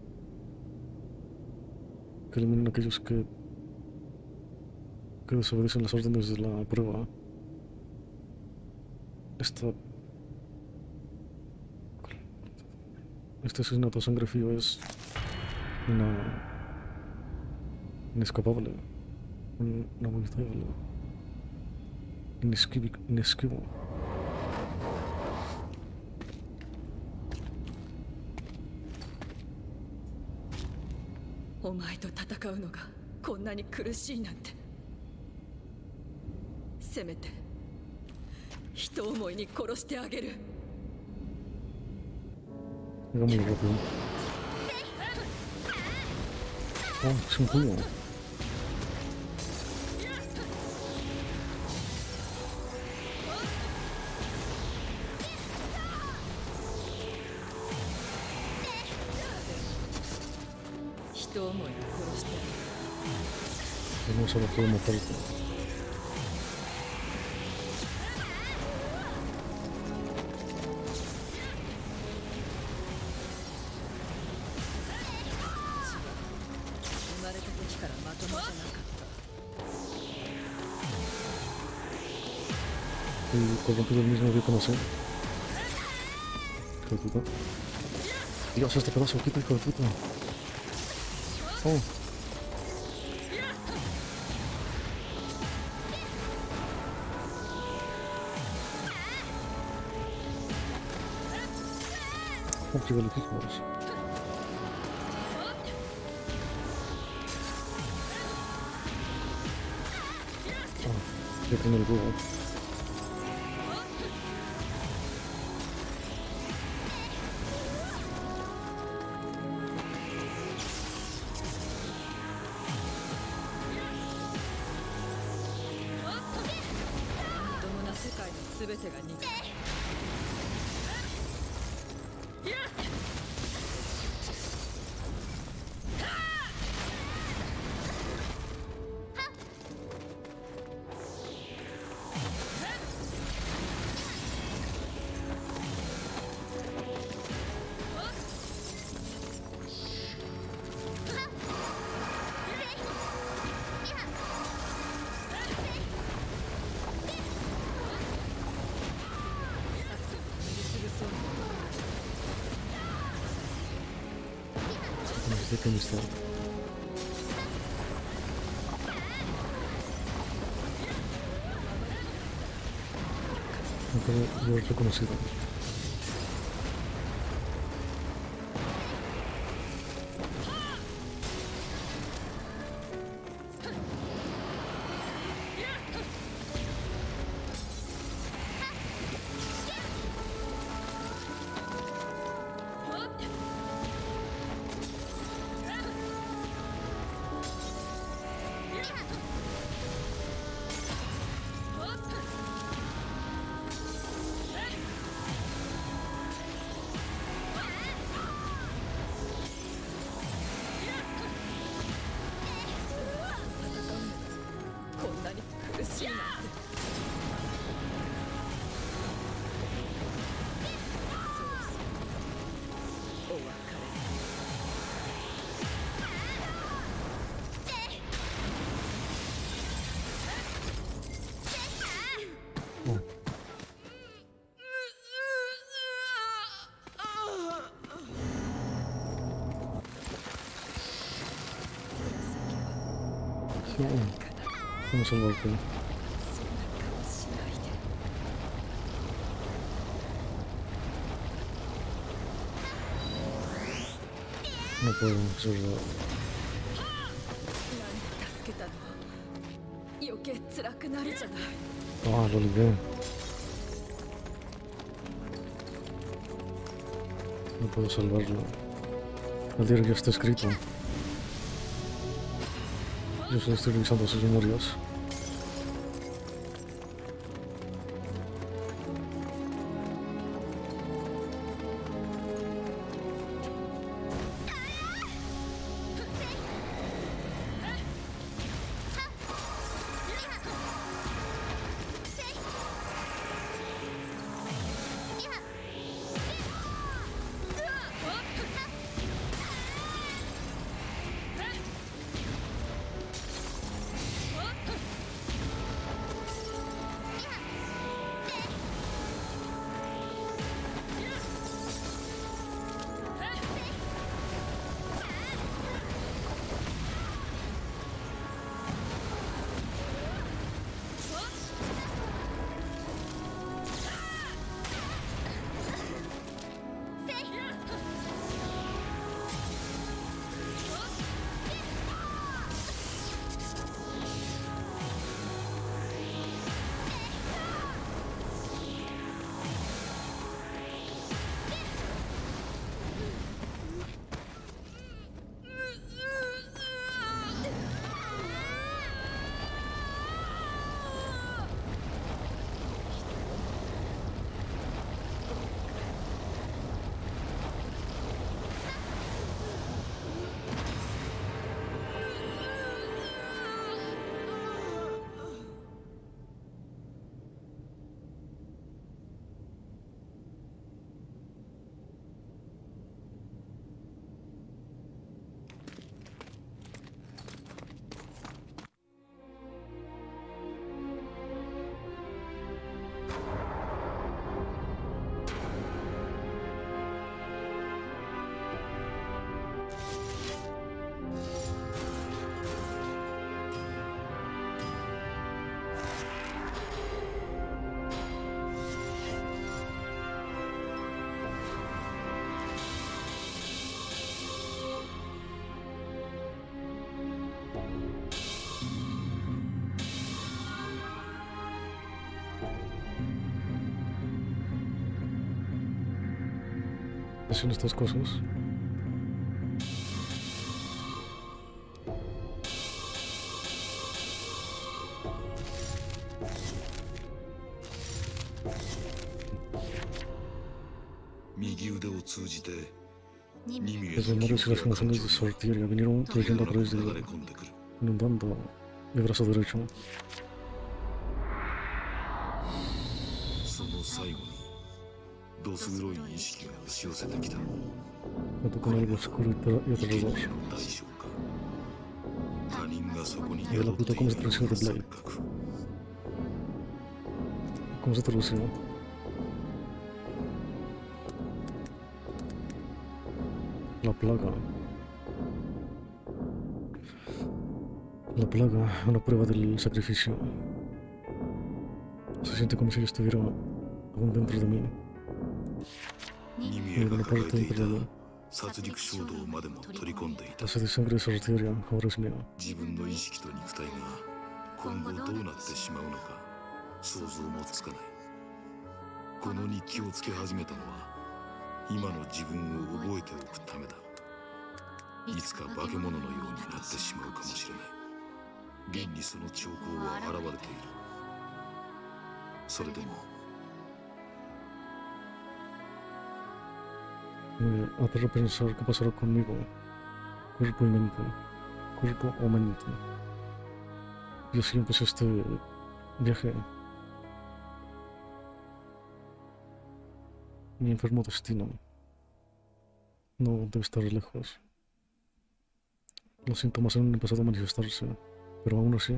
que eliminen a aquellos que desobedecen las órdenes de la prueba este asesinato a sangre frío es inescapable, inevitable, inesquivo. お前と戦うのがこんなに苦しいなんて。せめて人思いに殺してあげる。 Hagámoslo rápido. Oh, es un puño. 人思いに殺してあげる。 No solo puedo matarte. 生まれた時からまともじゃなかった。 Y corrompido el mismo que conocí. Hijo de puta. Dios, este pedazo, quita, hijo de puta. Oh. Oh, qué velocismos. Ah, ya tiene el huevo. ¿Qué amistad? No puedo haber reconocido. Vamos a salvarte. No puedo, eso es verdad. Ah, lo libré. No puedo salvarlo. El diario ya está escrito. Yo solo estoy revisando sus memorias. hacen estas cosas. Los rumores y las funciones de sortería vinieron fluyendo a través de él, inundando mi brazo derecho. Me tocó en algo oscuro y aterrador. Y él apuntó cómo se tradució de Blade. ¿Cómo se tradució? La plaga. La plaga, una prueba del sacrificio. Se siente como si yo estuviera aún dentro de mí. Y una parte dentro de mí. La sed de sangre de sortería ahora es mía. 今後どうなってしまうのか想像もつかない。この日記をつけ始めたのは今の自分を覚えておくためだ。いつか化け物のようになってしまうかもしれない。現にその兆候は現れている。それでも Me aterra pensar qué pasará conmigo, cuerpo y mente, cuerpo o mente. Y así empecé este viaje. Mi enfermo destino no debe estar lejos. Los síntomas han empezado a manifestarse, pero aún así,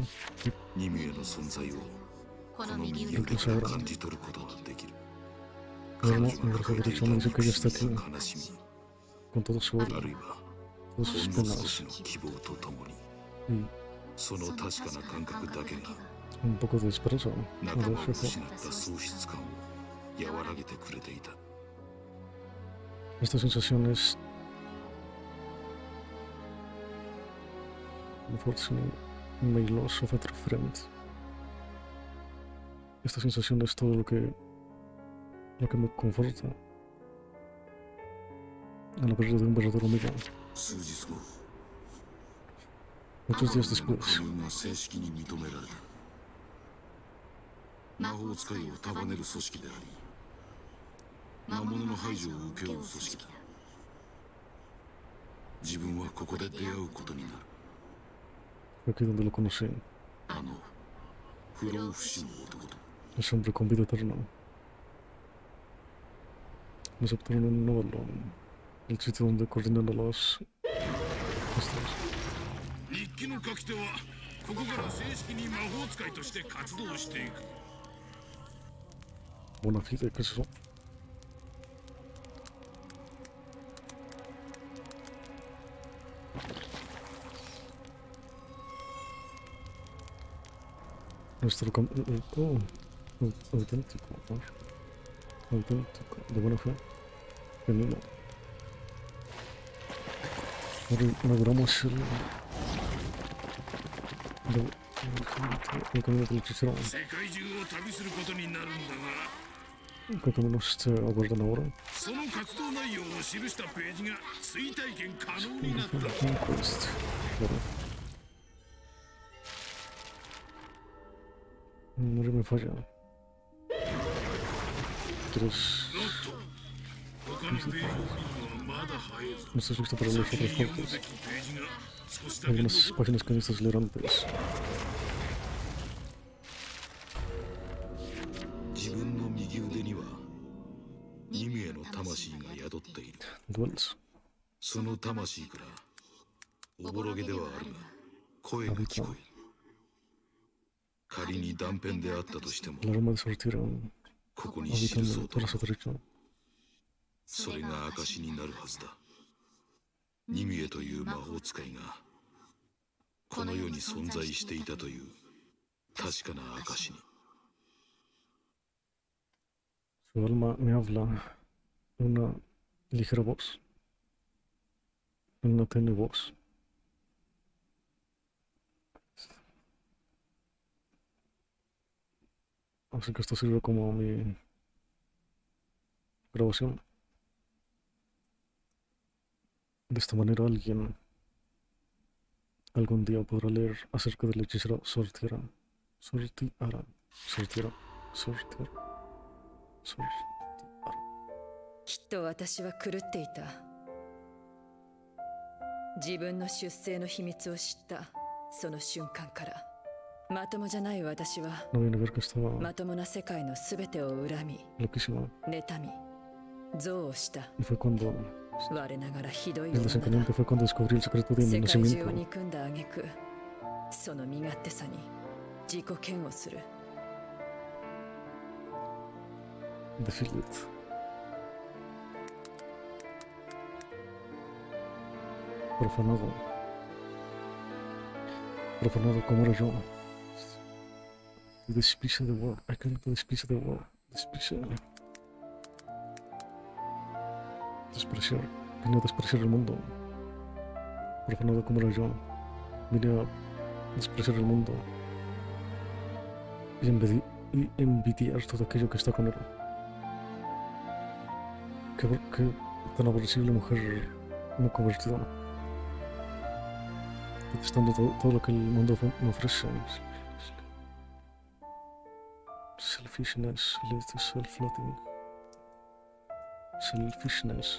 incluso ahora, mi brazo derecho me dice que ella está aquí, con todo su odio, todas sus penas, y un poco de esperanza, a lo jefe. Esta sensación es unfortunately my loss of a true friend. Esta sensación es todo lo que me conforta a la pérdida de un verdadero amigo. Muchos días después, 魔法使いを束ねる組織であり魔物の排除を請け負う組織だ。自分はここで出会うことになる。 aquí donde lo conocí, あの不老不死の男と。 ese hombre con vida eterna. Me aceptaron en Novalon, el sitio donde coordinan a los... estos. 日記の書き手はここから正式に魔法使いとして活動していく。 Buena fide, ¿qué es eso? Nuestro auténtico, amor. Auténtico, de buena fe, genuino. Inauguramos el camino del hechicero. 世界中を旅することになるんだが、 ¿Qué caminos te aguardan ahora? その活動内容を記したページが追体験可能になった。 Quest, claro. No me falla. ¿Quieres...? 他のページを見るのはまだ早いぞ。 ¿No estás listo para leer otras 読む partes? べきページが少しだけ Algunas páginas que necesitas leer antes. 自分の右腕にはニミエの魂が宿っている。 Duels. その魂からおぼろげではあるが声が聞こえる。仮に断片であったとしても El arma de sortira ここに habita 記そ en う el と brazo derecho. それが証になるはずだ。ニミエという魔法使いがこの世に存在していたという確かな証に。 Su alma me habla en una ligera voz, en una tenue voz. Así que esto sirve como mi grabación. De esta manera alguien algún día podrá leer acerca del hechicero Sortiara. Sortiara. Sortiara. Sortiara. Sortiara. きっと私は狂っていた。自分の出生の秘密を知ったその瞬間から、まともじゃない私は No voy a negar que estaba まともな世界のすべてを恨み、 loquísima. 妬み、憎悪した。 Y fue cuando. 我ながらひどい El 女だ。 desencadenante fue cuando descubrí el secreto de mi 世界中を nacimiento. 憎んだ挙句、その身勝手さに自己嫌悪する。 De Philip. Profanado. Profanado como era yo. Despiece the world. I can't despiece the world. Despiece. Despreciar. Vine a despreciar el mundo. Profanado como era yo. Vine a despreciar el mundo. Y envidiar todo aquello que está con él. Qué tan aborrecible mujer me he convertido. Detestando todo lo que el mundo me ofrece. Selfishness, self-floating. Selfishness.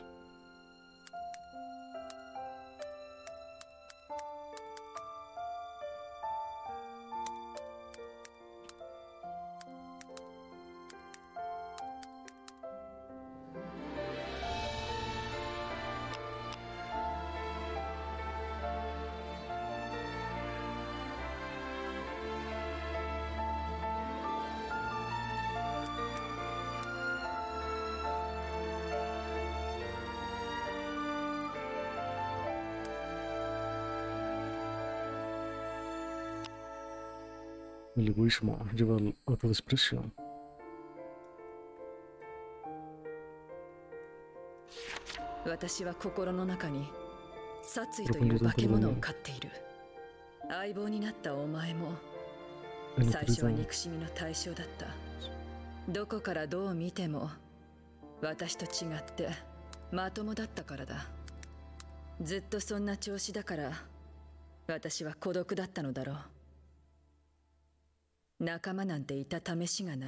El egoísmo lleva al autodesprecio. Watashi wa kokoro no naka ni Satsuiという化け物を飼っている。相棒になったお前も最初は憎しみの対象だった。どこからどう見ても私と違ってまともだったからだ。ずっとそんな調子だから私は孤独だったのだろう。仲間なんていた試しがない。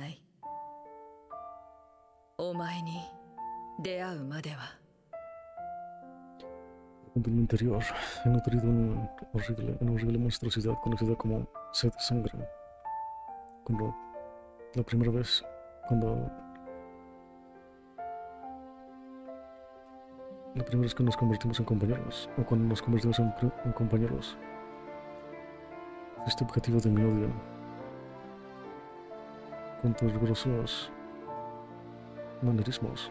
お前に出会うまでは。 En mi interior he nutrido una horrible monstruosidad conocida como sed de sangre. Cuando la primera vez, que nos convertimos en compañeros, o cuando nos convertimos en compañeros, este objetivo de mi odio, con tus grosos manerismos,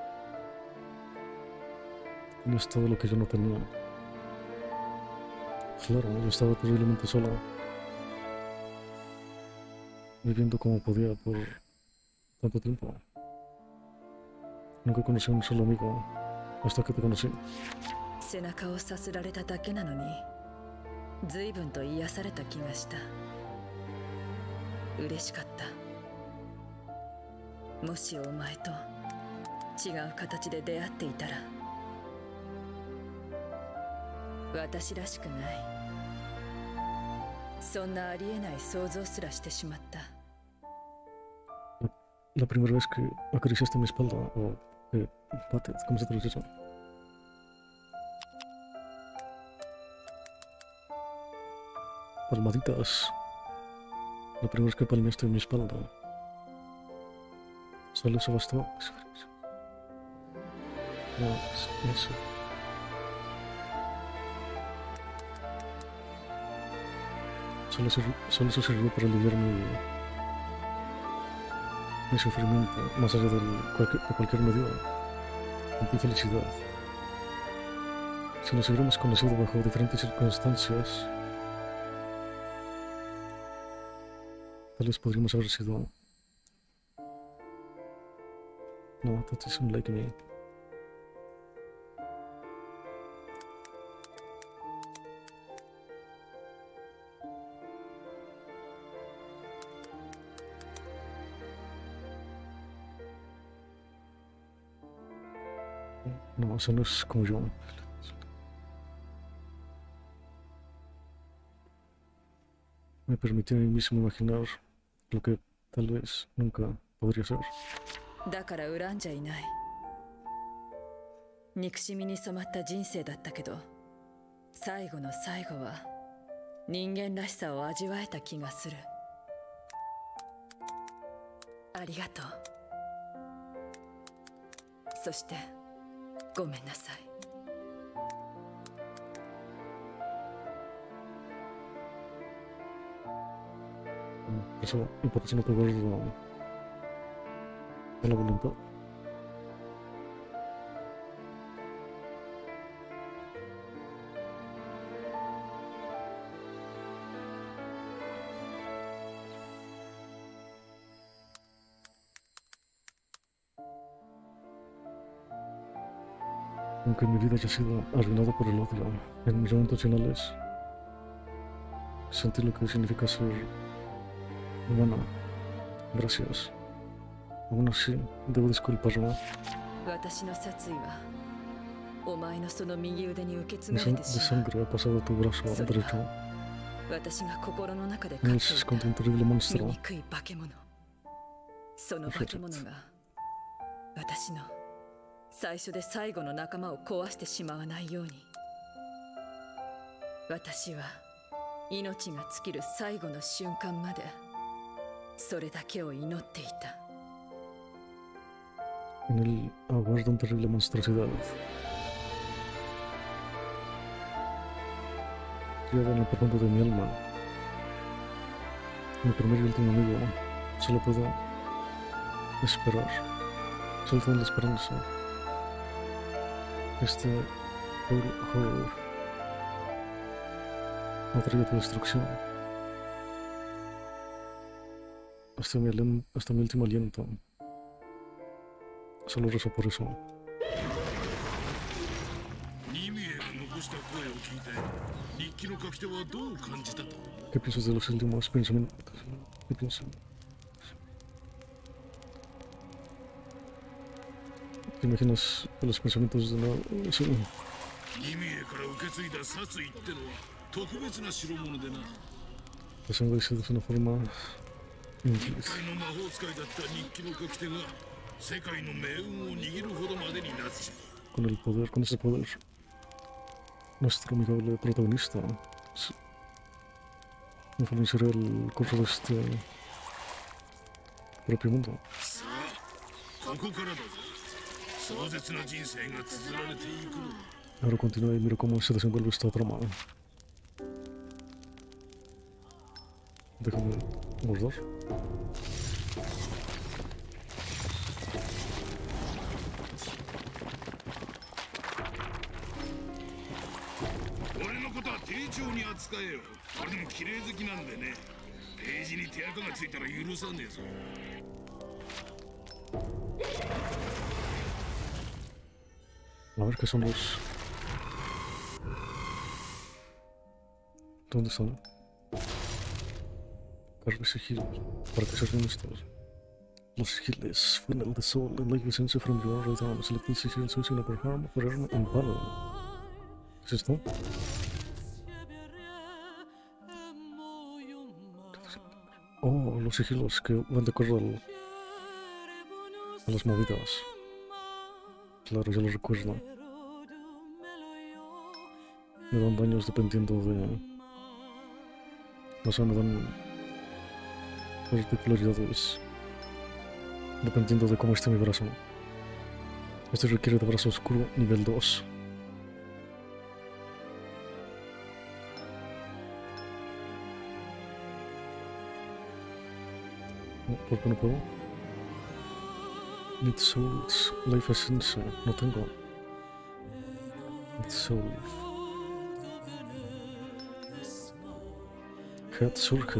tenías todo lo que yo no tenía. Claro, yo estaba terriblemente sola, viviendo como podía por tanto tiempo. Nunca conocí a un solo amigo hasta que te conocí. 背中をさすられただけなのに随分と癒された気がした。嬉しかった。もしお前と違う形で出会っていたら。私らしくない。そんなありえない想像すらしてしまった。 La primera vez que acariciaste mi espalda, o pated, ¿cómo se traduce eso? Palmaditas. La primera vez que palmeaste mi espalda. Solo eso bastó. No, eso. Solo eso sirvió para aliviar mi sufrimiento, más allá de cualquier medida. Mi felicidad. Si nos hubiéramos conocido bajo diferentes circunstancias, tal vez podríamos haber sido... No, that doesn't like me. No, eso no es como yo. Me permití a mí mismo imaginar lo que tal vez nunca podría ser. だから恨んじゃいない。憎しみに染まった人生だったけど、最後の最後は人間らしさを味わえた気がする。ありがとう。そしてごめんなさい。 Eso, y por eso no tengo la voluntad. Aunque mi vida haya sido arruinada por el odio, en mis momentos finales sentí lo que significa ser humana. Gracias. Aún así, debo disculparme. 私の殺意はお前のその右腕に受け継 Mi がれてしまう。 sangre ha pasado a tu brazo derecho. 私が心の中で飼ってい Luchas contra un た terrible monstruo. 醜い化け物。その化け物が私の最初で最後の仲間を壊してしまわないように。私は命が尽きる最後の瞬間までそれだけを祈っていた。 En él aguarda una terrible monstruosidad. Llega en lo profundo de mi alma. Mi primer y último amigo. Solo puedo esperar. Solo tengo la esperanza. Este horror no trae tu destrucción. Hasta mi último aliento. Solo rezo por eso. ニミエが残した声を聞いて日記の書き手はどう感じたと？ ¿Qué piensas de los últimos pensamientos? ¿Qué piensas? ¿Te imaginas los pensamientos de la... Sí. ニミエから受け継いだ殺意ってのは特別な代物でな。 Los han vencido de una forma 一介の魔法使いだった日記の書き手が世界の命運を握るほどまでになってしまう。 con el poder, con ese poder. Nuestro amigable protagonista influenciará el curso de este propio mundo. さあ、ここからだぞ。壮絶な人生が綴られていくの。 Ahora continúa y miro cómo se desenvuelve esta trama. Déjame guardar. A ver qué son los... ¿Dónde están? Carlos sigilos. ¿Para qué sirven estos? Los sigiles. Funnel the soul and life essence from your right arm. Select the sigil using upper arm, forearm and palm. ¿Qué es esto? Oh, los sigilos que van de acuerdo a las movidas. Claro, ya lo recuerdo. Me dan daños dependiendo de... O sea, me dan particularidades dependiendo de cómo esté mi brazo. Este requiere de brazo oscuro nivel 2. ¿Por qué no puedo? Need Souls, Life Essence, no tengo. Need Soul. Head surge.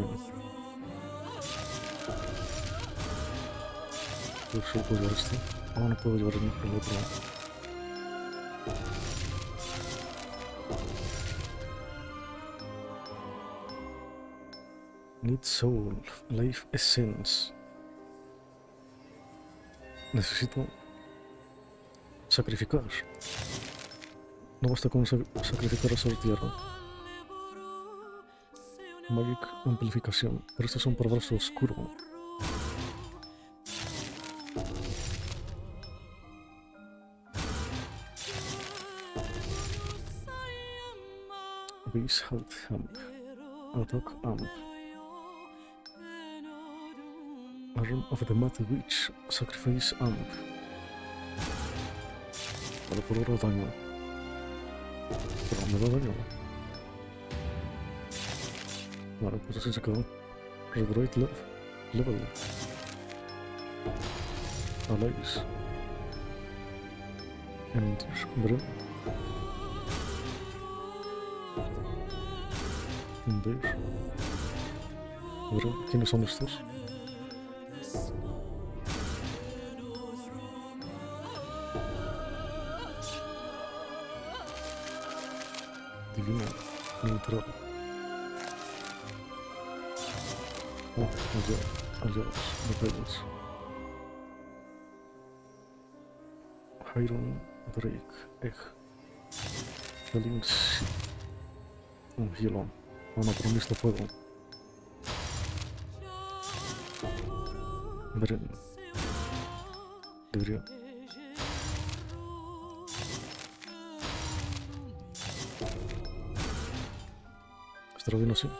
Solo puedo llevar este. Oh, no puedo llevar el otro. Need Soul, Life Essence. Necesito sacrificar. No basta con sacrificar a esa tierra. Magic amplificación. Pero estos son por brazo oscuro. Base health amp. Attack amp. Arm of the Mad Witch. Sacrifice amp. Vale, por ahora daño. Pero me da daño. Vale, pues así se quedó. Regrade level. Allies. Enter. Bren. Ender. Bren. ¿Quiénes son estos? Divino. Neutral. Oh, aliados, batallas. Hiron, Drake, Egg. Felling Seed. Un hielo. Anacronista fuego. Bren. Debería. ¿Estará bien así?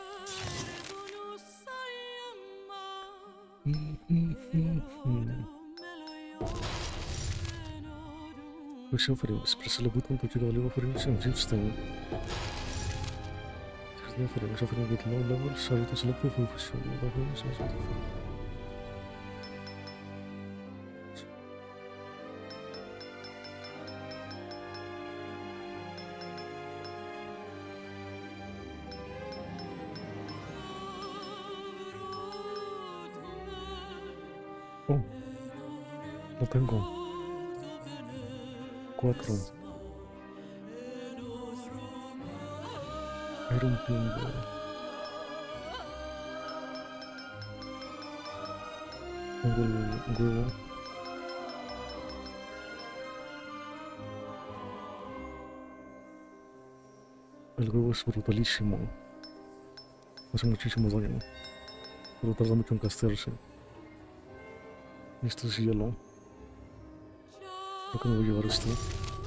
Wish offerings. Press the button to trigger live offerings and reach them. Here's the offerings. Offering with low levels are to select for fusion. Offerings are sort of. Oh, lo tengo. 4. Iron Timber. Tengo el huevo. El huevo es brutalísimo. Hace muchísimo daño. Pero tarda mucho en castearse. Esto es hielo. Creo que me voy a llevar esto.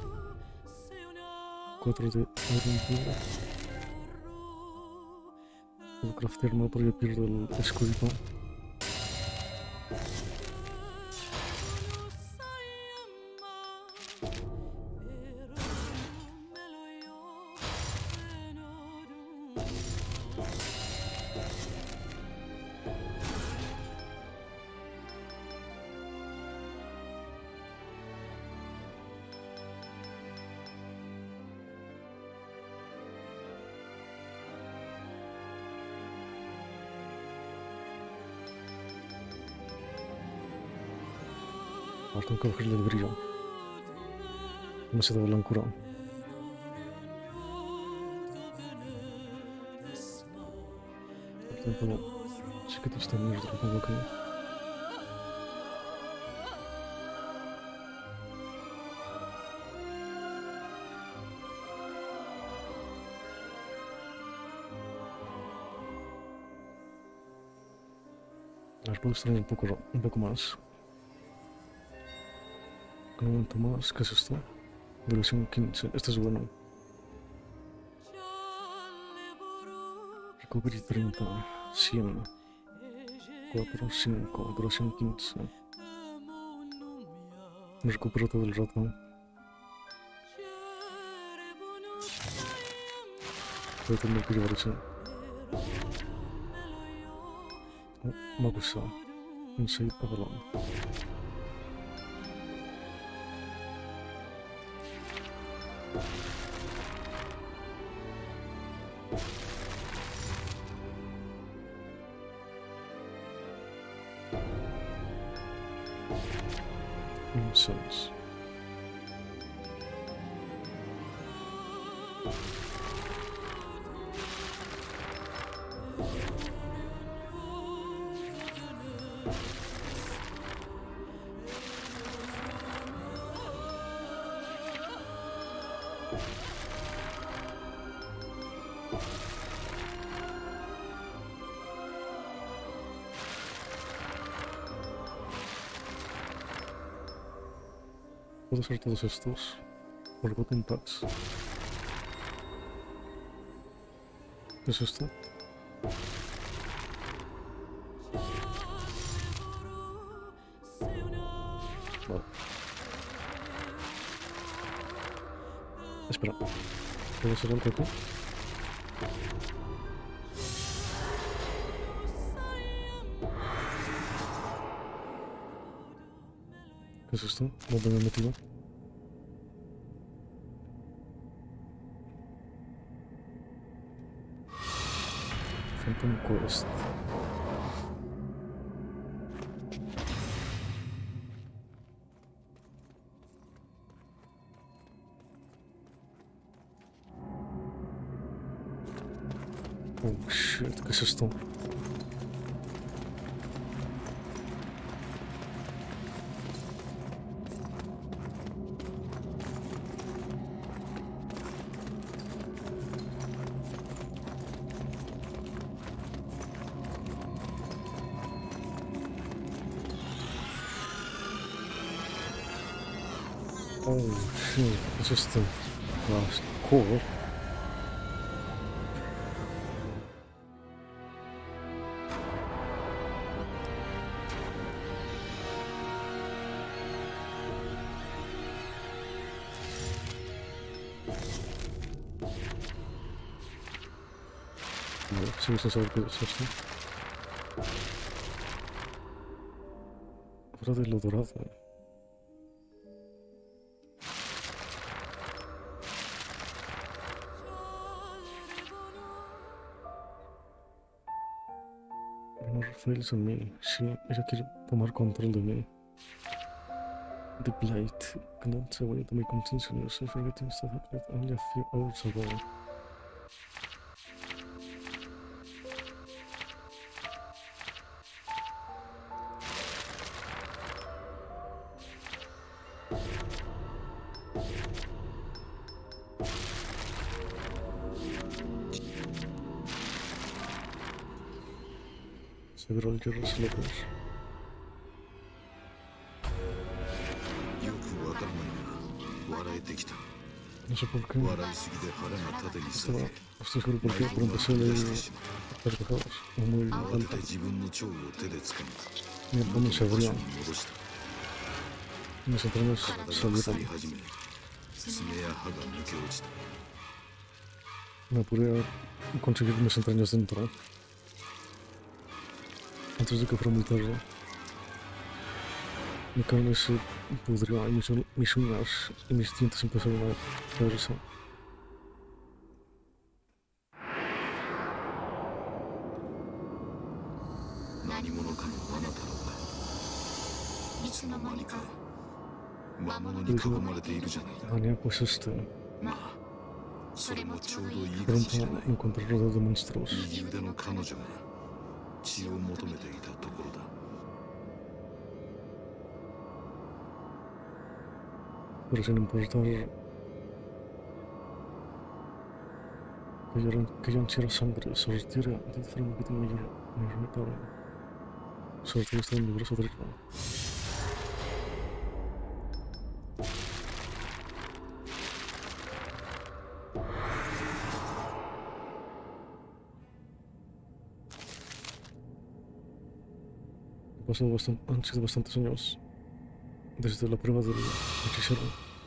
4 de Iron Timber. Puedo craftear más, pero ya pierdo el escudito. Ahora tengo que bajarle el brillo. Demasiada blancura. Por ejemplo, sí que te está mierda, lo pongo aquí. A ver, puedo extraer un poco más. Un momento más, ¿qué es esto? Duración 15, este es bueno. Recovery 30, 100, 4, 5, duración 15. Me recupero todo el rato. Voy a tener que llevar ese. Oh, me gusta. Inside Avalon. Incense. Puedo hacer todos estos. Forgotten Packs. ¿Qué es esto? Vale. Espera. ¿Puedo hacer algo aquí? ¿Qué es esto? ¿Dónde me he metido? Phantom Quest. Oh shit, ¿qué es esto? Oh shit, ¿qué es esto? Ah, cool. Vale, sigo sin saber qué es esto. Ahora de lo dorado. No Rafael's en mí. Sí, ella quiere tomar control de mí. The Blight cannot away to my continuously forgetting stuff happened only a few hours ago. Several years later. よくわからないが笑えてきた。 No sé por qué. 笑いすぎで腹が縦に裂 Estaba, け estoy seguro por qué, pero empecé a leer carcajadas muy 慌て alta. て自分の腸を手で掴み Mi abdomen se 場所 abría, に戻した。 mis entrañas 体が腐 salieron. り始め爪や歯が抜け落ちた。 Me apuré a conseguir mis entrañas dentro. Antes de que fuera muy tarde. Mi carne se pudrió y mis uñas y mis dientes empezaron a caerse. Maníaco es este. Pronto me encontré rodeado de monstruos. 右腕の彼女が血を求めていたところだ。 Pero sin importar que yo ansiara sangre, sortiera de forma que tenía mayor reparo. Sortiera estaba en mi brazo derecho. Han sido bastantes años desde la prueba del hechicero.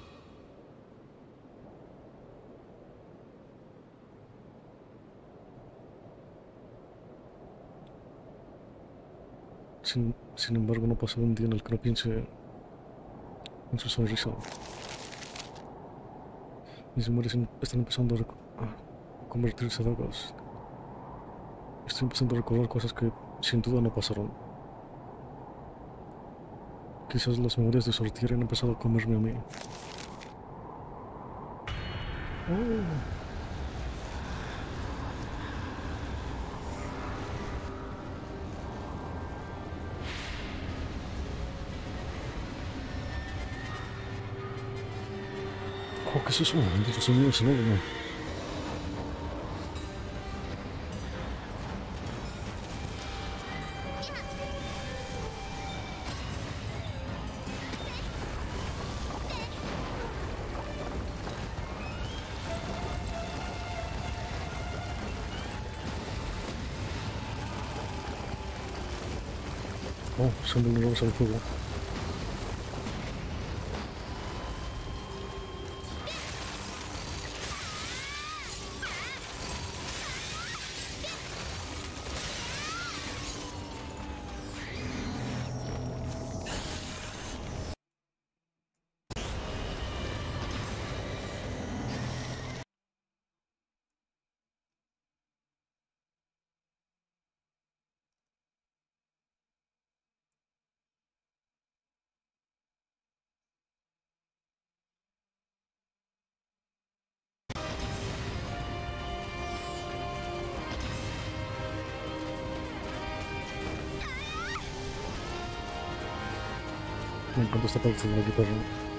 Sin embargo, no pasa un día en el que no piense en su sonrisa. Mis memorias están empezando a convertirse en vagas. Estoy empezando a recordar cosas que sin duda no pasaron. Quizás las memorias de Sortier han empezado a comerme a mí. Oh. ¿Qué es eso? Bendito sonido es enorme. Oh, son vulnerables al fuego. Me encanta esta parte de la guitarra.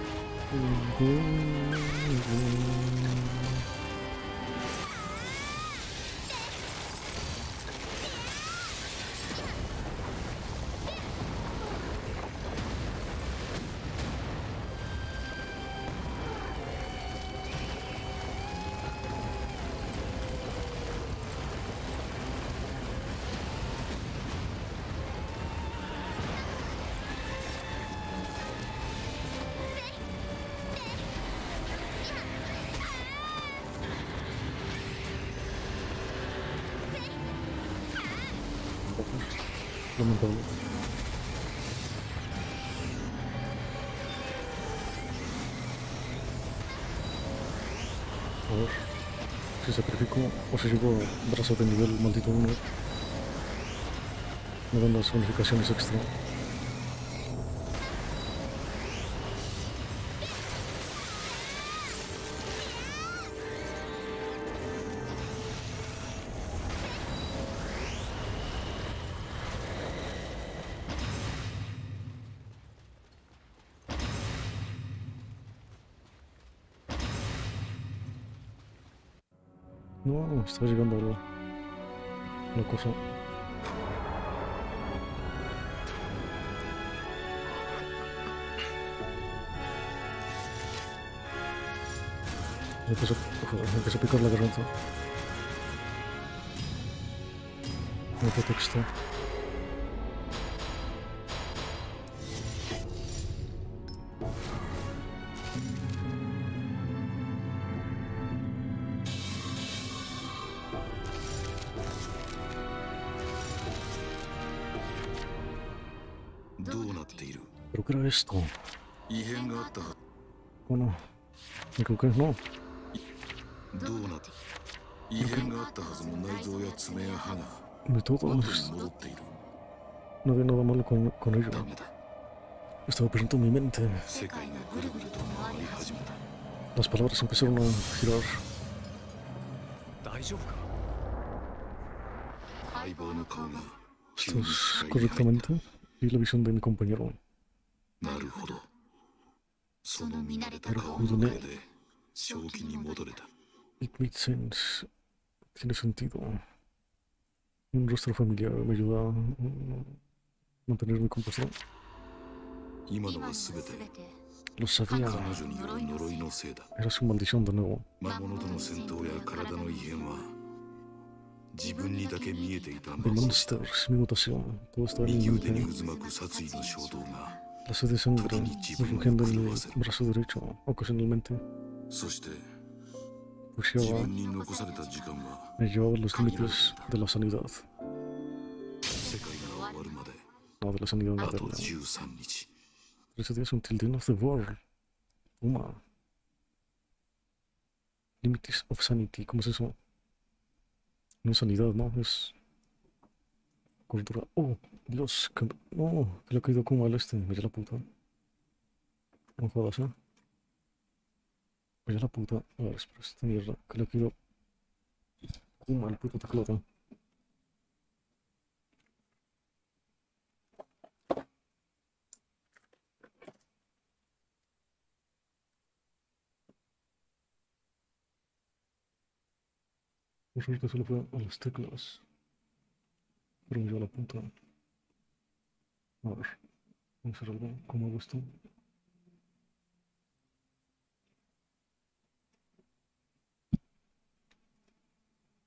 Lamentable. A ver si sacrifico o si llego a brazo de nivel maldito 1. Me dan las bonificaciones extra. No, está llegando la cosa. Me empezó a picar la garganta. No hay texto. ¿Pero qué era esto? Bueno, me creo que no. De todo, no había nada malo con ello. Estaba presente en mi mente. Las palabras empezaron a girar. ¿Esto es correctamente? Vi la visión de mi compañero. Pero Judune. It makes sense. Tiene sentido. Un rostro familiar me ayuda a mantener mi compostura. Lo sabía. Era su maldición de nuevo. The Monsters, mi mutación. Todo estaba en mi mente. La sed de sangre rugiendo en mi brazo derecho, ocasionalmente. Pusheaba. Me llevaba a los límites de la sanidad. No, de la sanidad moderna. 13 días until the end of the world. Toma. Limits of sanity, ¿cómo es eso? No es sanidad, ¿no? Es cultura. Oh, Dios, que no, que le ha caído como al este. Vaya la puta. No jodas, ¿eh? Vaya la puta. A ver, espera, esta mierda. Que le ha caído como al puto teclado. Por suerte solo fue a las teclas. Pero me lleva la puta. A ver, vamos a hacer algo. ¿Cómo hago esto?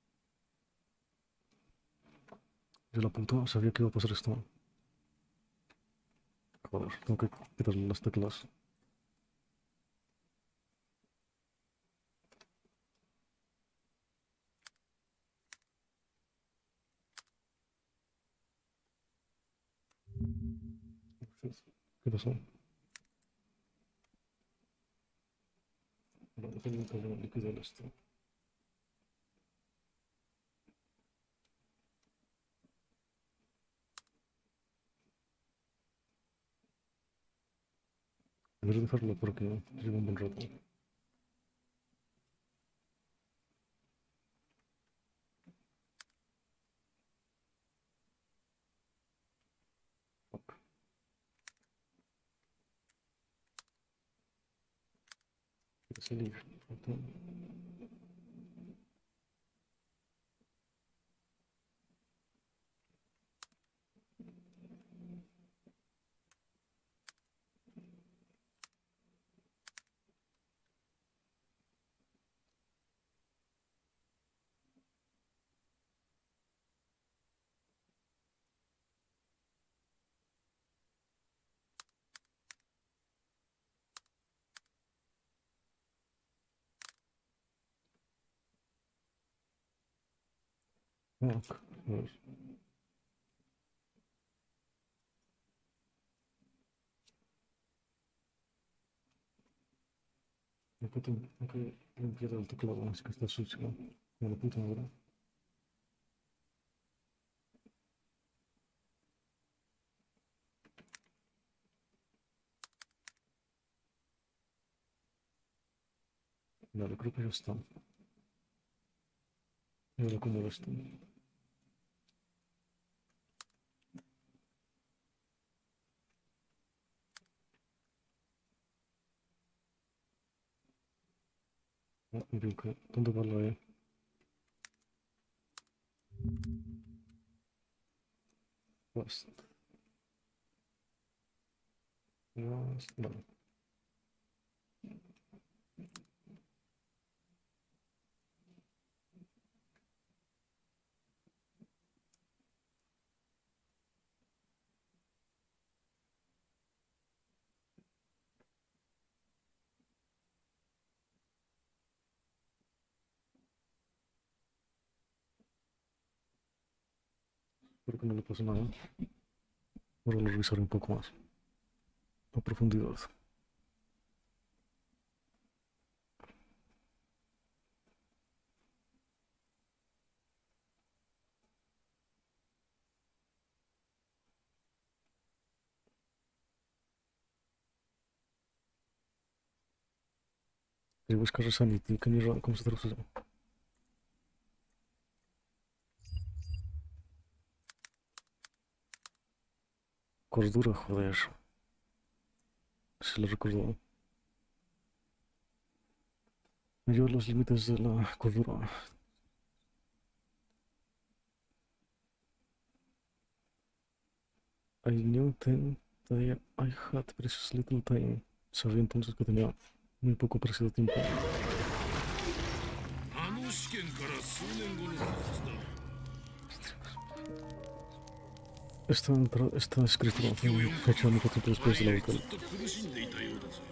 Yo la puta, sabía que iba a pasar esto. Joder, tengo que quitarle las teclas. ¿Qué pasó? No, déjame liquidar esto. Debería dejarlo porque lleva un buen rato. Salir. Ok, a ver. Hay que limpiar el teclado, es que está sucio. Me la puta madre. Vale, creo que ya está. Y ahora cómo lo esto. Ah, veo que, ¿dónde va la E? Pues, vale. Creo que no le pasa nada. Ahora lo revisaré un poco más. A profundidad. Trebuie скажи сами, ты, конечно, como se traduce. Cordura, joder. Se lo recordó. Me llevo los límites de la cordura. I knew then that I had precious little time. Sabía entonces que tenía muy poco preciado tiempo. あの試験から数年後の話だ。 Esta escritura fue hecha mucho tiempo después de la vocal. ずっと苦しんでいたようだぜ。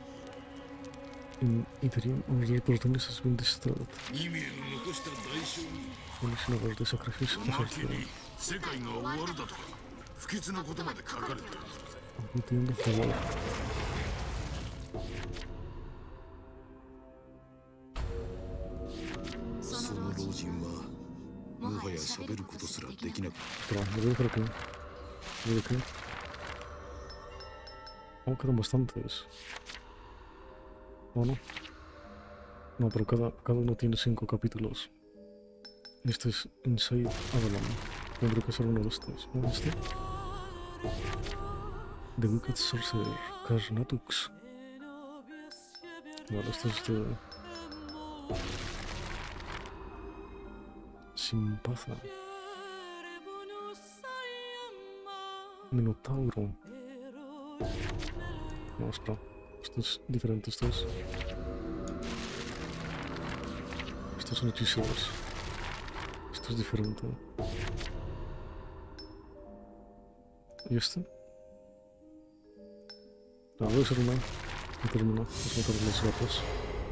In interim, our opportunities has been disturbed. ニミエの残した代償に Finishing over the sacrifice お of ま our けに世界が終わるだとか不吉なことまで書かれている。 At the end of the war. その老人はもはや喋ることすらできなく Espera, me voy a dejar aquí. ¿Voy aquí? Oh, quedan bastantes. ¿O no? No, pero cada uno tiene 5 capítulos. Este es Inside Avalon. Tendré que hacer uno de estos. ¿No? ¿Este? The Wicked Sorcerer, Karnatux. Vale, este es de... Simpaza. Minotauro. No, espera. Esto es diferente, estos son hechiceros. Esto es diferente. ¿Y este? No, voy a hacer una. Y termino. Vamos a matar a los gatos.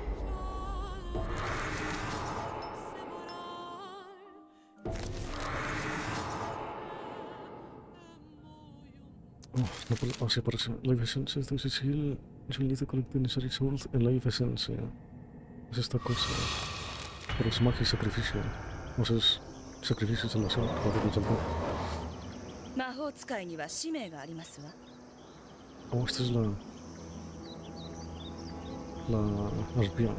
Oh, no puedo. Ah, sí aparece. Life Essence. Este es el. You need to collect the necessary souls en Life Essence. Es esta cosa. Pero es magia y sacrificio. O sea, es sacrificio y salvación. Para que saltar. 魔法使いには使命がありますわ。 Oh, esta es la arpía.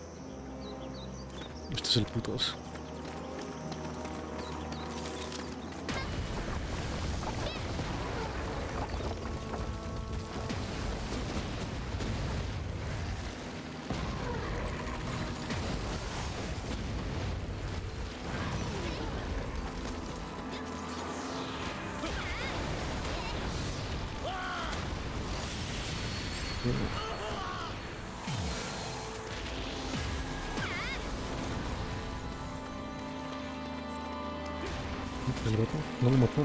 Este es el putas. El gato no lo mató.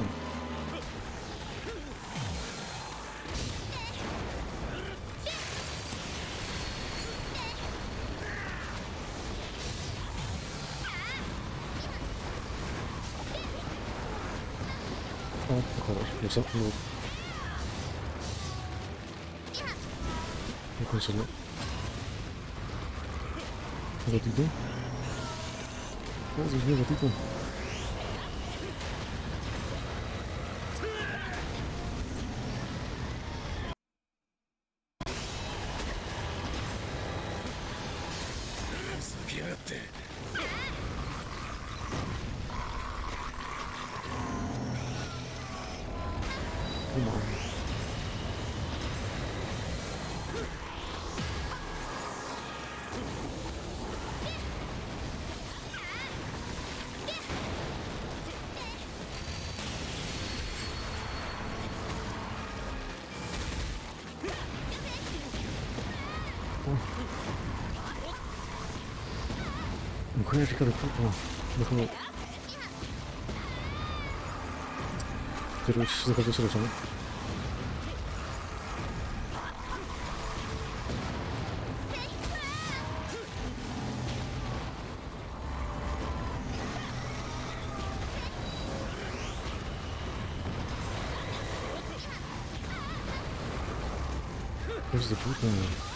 Oh, joder, lo saco. No canceló. ¿El gatito? Oh, Dios mío, gatito. Mujer, hija de puta. Déjame. ¿Quieres dejar de hacer eso, no? Hijos de puta.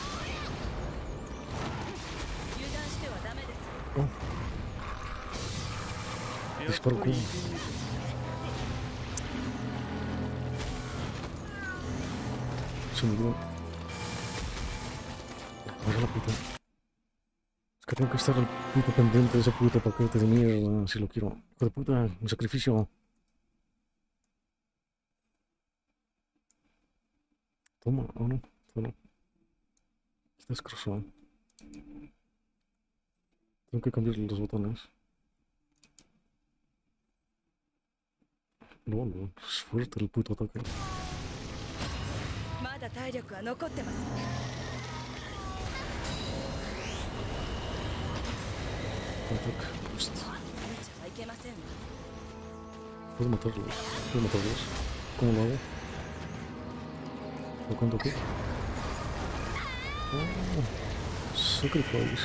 Oh. Disparo con. Se me dio. Ahora la puta. Es que tengo que estar al puto pendiente de ese puto paquete de mierda si lo quiero. Hijo de puta, un sacrificio. Toma, oh no, toma. Está descrosado. Tengo que cambiar los botones. No, no, es fuerte el puto ataque. Ataque, hostia. Puedo matarlos, puedo matarlos. ¿Cómo lo hago? ¿Lo cuento aquí? Oh, sacrifice.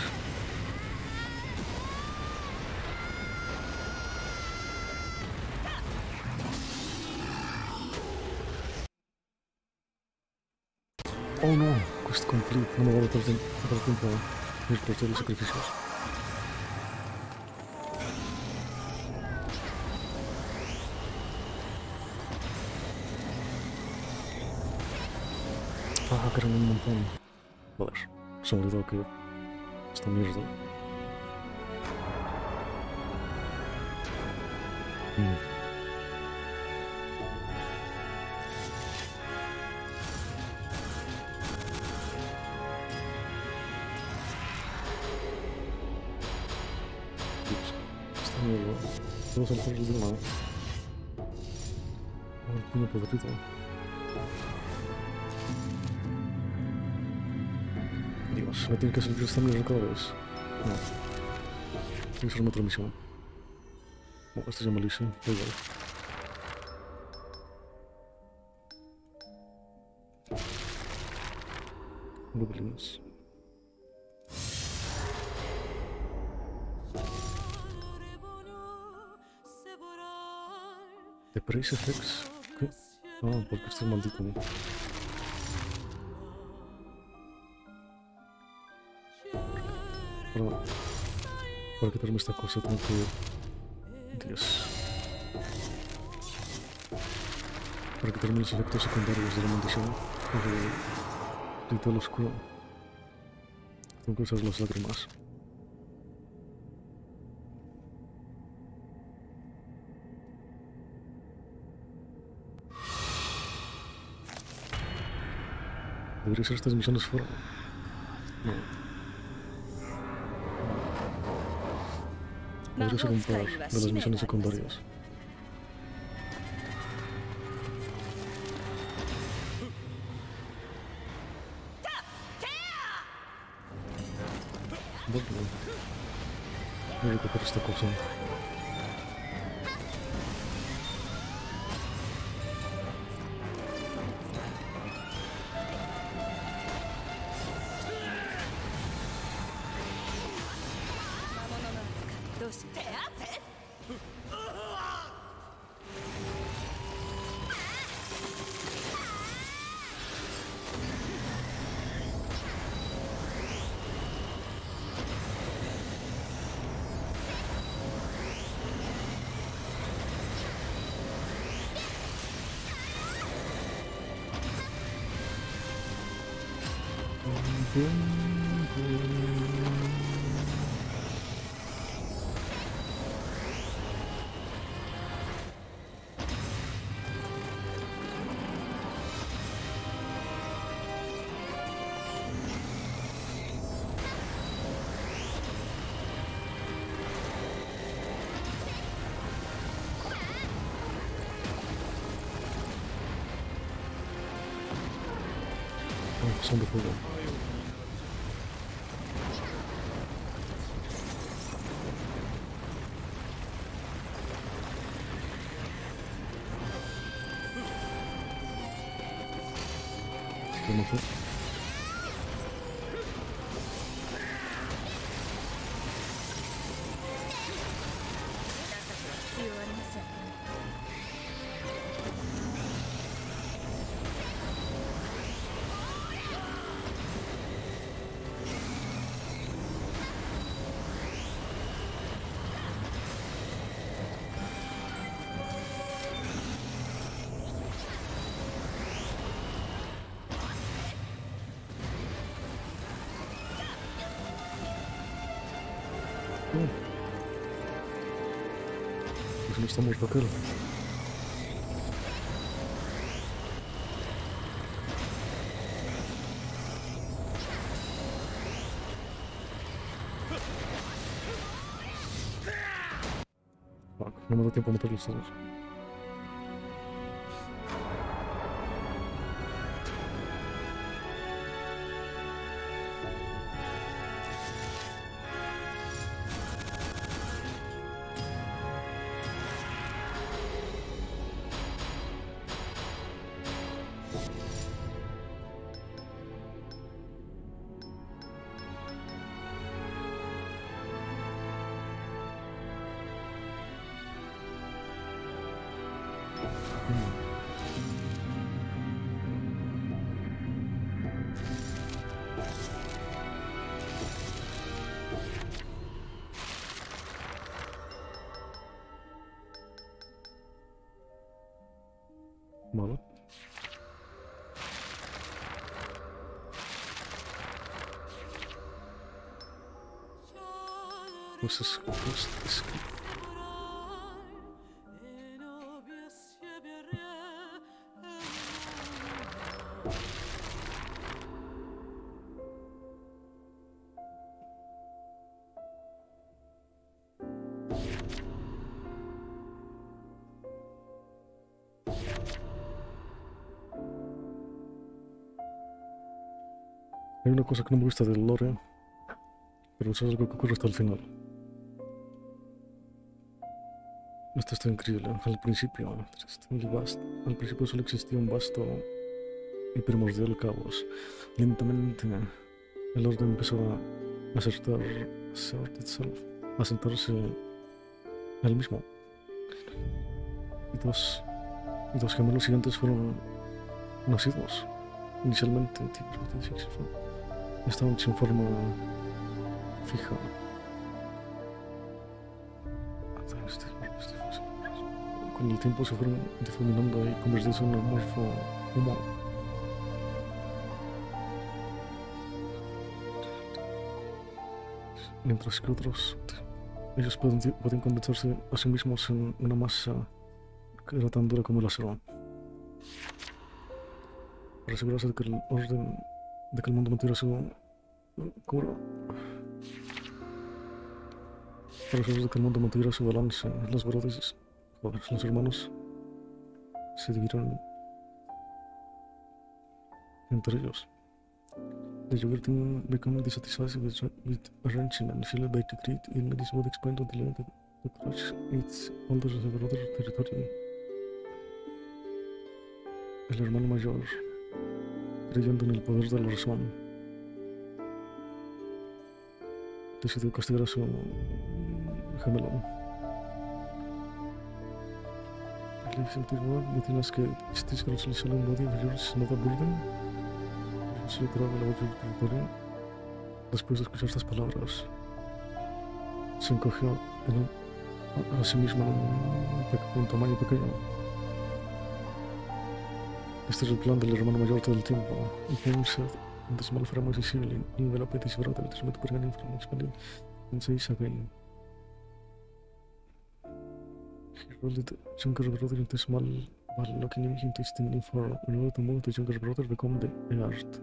Oh no, quest complete. No me va a dar tiempo a ir por todos los sacrificios. Ah, que eran un montón. Joder, se me olvidó que esta mierda. Esta mierda. Vamos a dejar el de lado. Oh, el puño podrido. Dios, me tiene que salir esta mierda cada vez. No. Tiene que hacerme otra misión. Bueno, esta ya me lo hice, da igual. Goblins. The Praise Effects. ¿Qué? Ah, porque estoy maldito. Para quitarme esta cosa tengo que... Dios. Para quitarme los efectos secundarios de la maldición de ritual oscuro tengo que usar las lágrimas. Debería ser estas misiones fuera. No. Podría ser un par de las misiones secundarias. Bueno, voy a recoger esta cosa. Son de fuego. ¿Cómo fue? Pues no está muerto aquel. Fuck, no me da tiempo a matarlos todos. Vale. Pues es Hay una cosa que no me gusta del lore, pero eso es algo que ocurre hasta el final. Esto está increíble. Al principio solo existía un vasto y primordial caos. Lentamente, el orden empezó a asentarse él mismo. Y dos gemelos gigantes fueron nacidos. Inicialmente, estaban sin forma fija. Con el tiempo se fueron difuminando y convirtiéndose en un amorfo humano. Mientras que ellos pueden condensarse a sí mismos en una masa que era tan dura como el acero. Para asegurarse de que el orden, de que el mundo mantuviera su cura. Para asegurarse de que el mundo mantuviera su balance, los hermanos se dividieron entre ellos. The younger team became dissatisfied with arrangement, fueled by the greed in this would expand to the crush its older brother territory. El hermano mayor, creyendo en el poder de la razón, decidió castigar a su gemelo. Within us this consolation body of yours is not a burden. Se traba la voz del territorio. Después de escuchar estas palabras, se encogió a sí mismo en un tamaño pequeño. Este es el plan del hermano mayor todo el tiempo. And the small frame was visible in enveloped his brother, transmitted pregnant from expanding and says again. He rolled the younger brother into small ball, locking him into standing for in order to move the younger brother become the earth.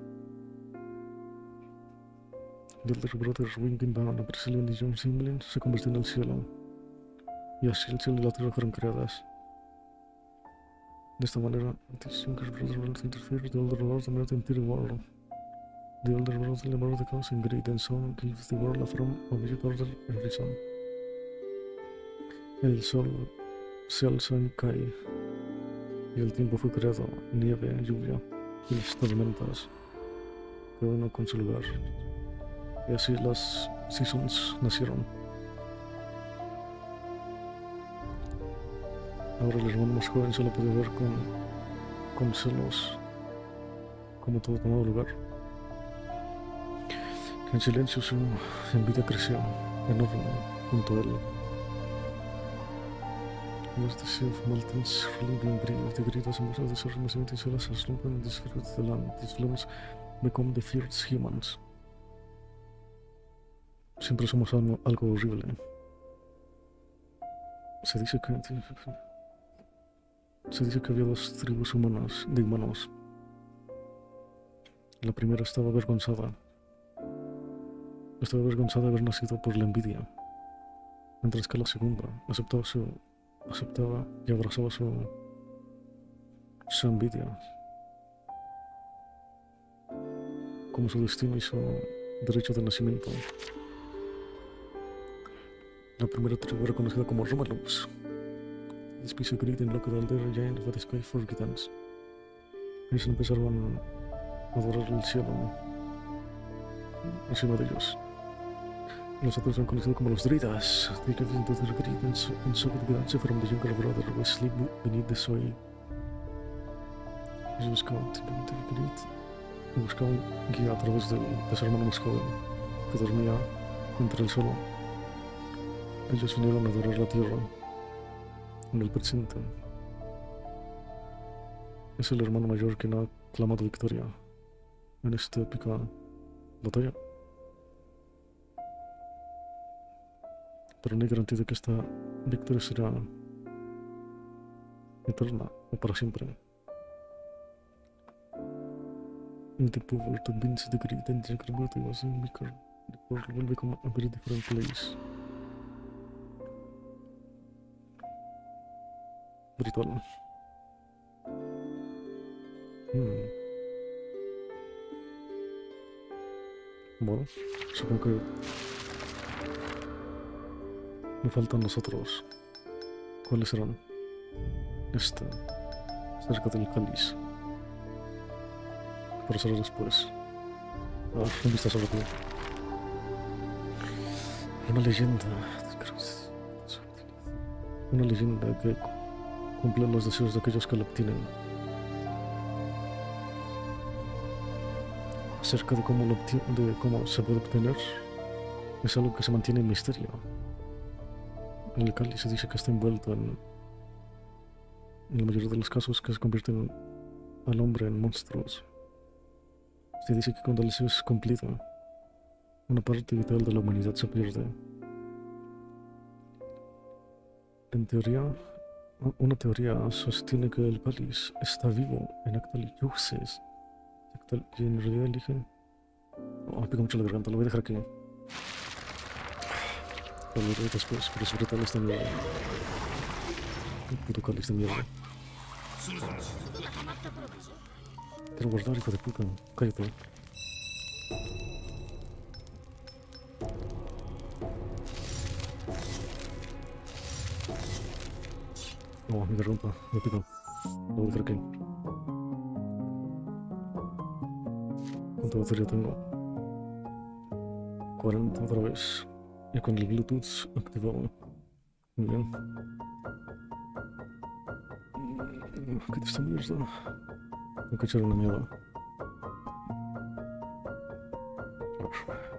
The elder brother winking down, precisely the young sibling, se convirtió en el cielo. Y así el cielo y la tierra fueron creadas. De esta manera, this younger brother will interfere, the older brother made the entire world. The older brother liberate the chaos and greed, and so gives the world a form of rigid order and reason. El sol se alza y cae, y el tiempo fue creado, nieve, lluvia y las tormentas, cada uno con su lugar. Y así las seasons nacieron. Ahora el hermano más joven solo puede ver con celos cómo todo tomaba lugar. En silencio su envidia creció, enorme, junto a él. Was the sea of mountains rolling being breathed, the great as of the surface of the solar slump and the spirit of the land. These flames become the fierce humans. Siempre somos algo horrible. Se dice que había dos tribus humanas de humanos. La primera estaba avergonzada de haber nacido por la envidia, mientras que la segunda aceptaba y abrazaba su envidia como su destino y su derecho de nacimiento. La primera tribu era conocida como Romalus. This piece of greed and look at the elder giant of the sky for guidance. Ellos empezaron a adorar el cielo encima de ellos. Los otros son conocidos como los Dridas. They lived into their greed and sought guidance from the younger brother who sleep beneath the soil. Ellos buscaban greed y buscaban guía a través de su hermano más joven, que dormía entre el suelo. Ellos vinieron a adorar la tierra en el presente. Es el hermano mayor quien ha clamado victoria en esta épica batalla. Pero no hay garantía de que esta victoria será eterna o para siempre. In the power to convince the greed and the younger was weaker, the world will become a very different place. Ritual. Bueno, supongo que me faltan los otros. ¿Cuáles serán? Cerca del cáliz. para hacer después. A ver, un vistazo rápido. Una leyenda. Una leyenda que cumple los deseos de aquellos que la obtienen. Acerca de cómo, de cómo se puede obtener, es algo que se mantiene en misterio. El cáliz se dice que está envuelto en la mayoría de los casos que se convierten al hombre en monstruos. Se dice que cuando el deseo es cumplido, una parte vital de la humanidad se pierde. En teoría, una teoría sostiene que el cáliz está vivo en Actal Yuxes. Y en realidad eligen... Oh, me pica mucho la garganta, lo voy a dejar aquí. Lo veré después, pero sobre todo esta mierda. El puto cáliz de mierda. Quiero guardar, hijo de puta. Cállate. Oh, mi garganta, me pica. Lo voy a dejar aquí. ¿Cuánta batería tengo? 40 otra vez. Y con el Bluetooth activado. Muy bien. ¿Qué te está mierda? Tengo que echar una mierda. A ver.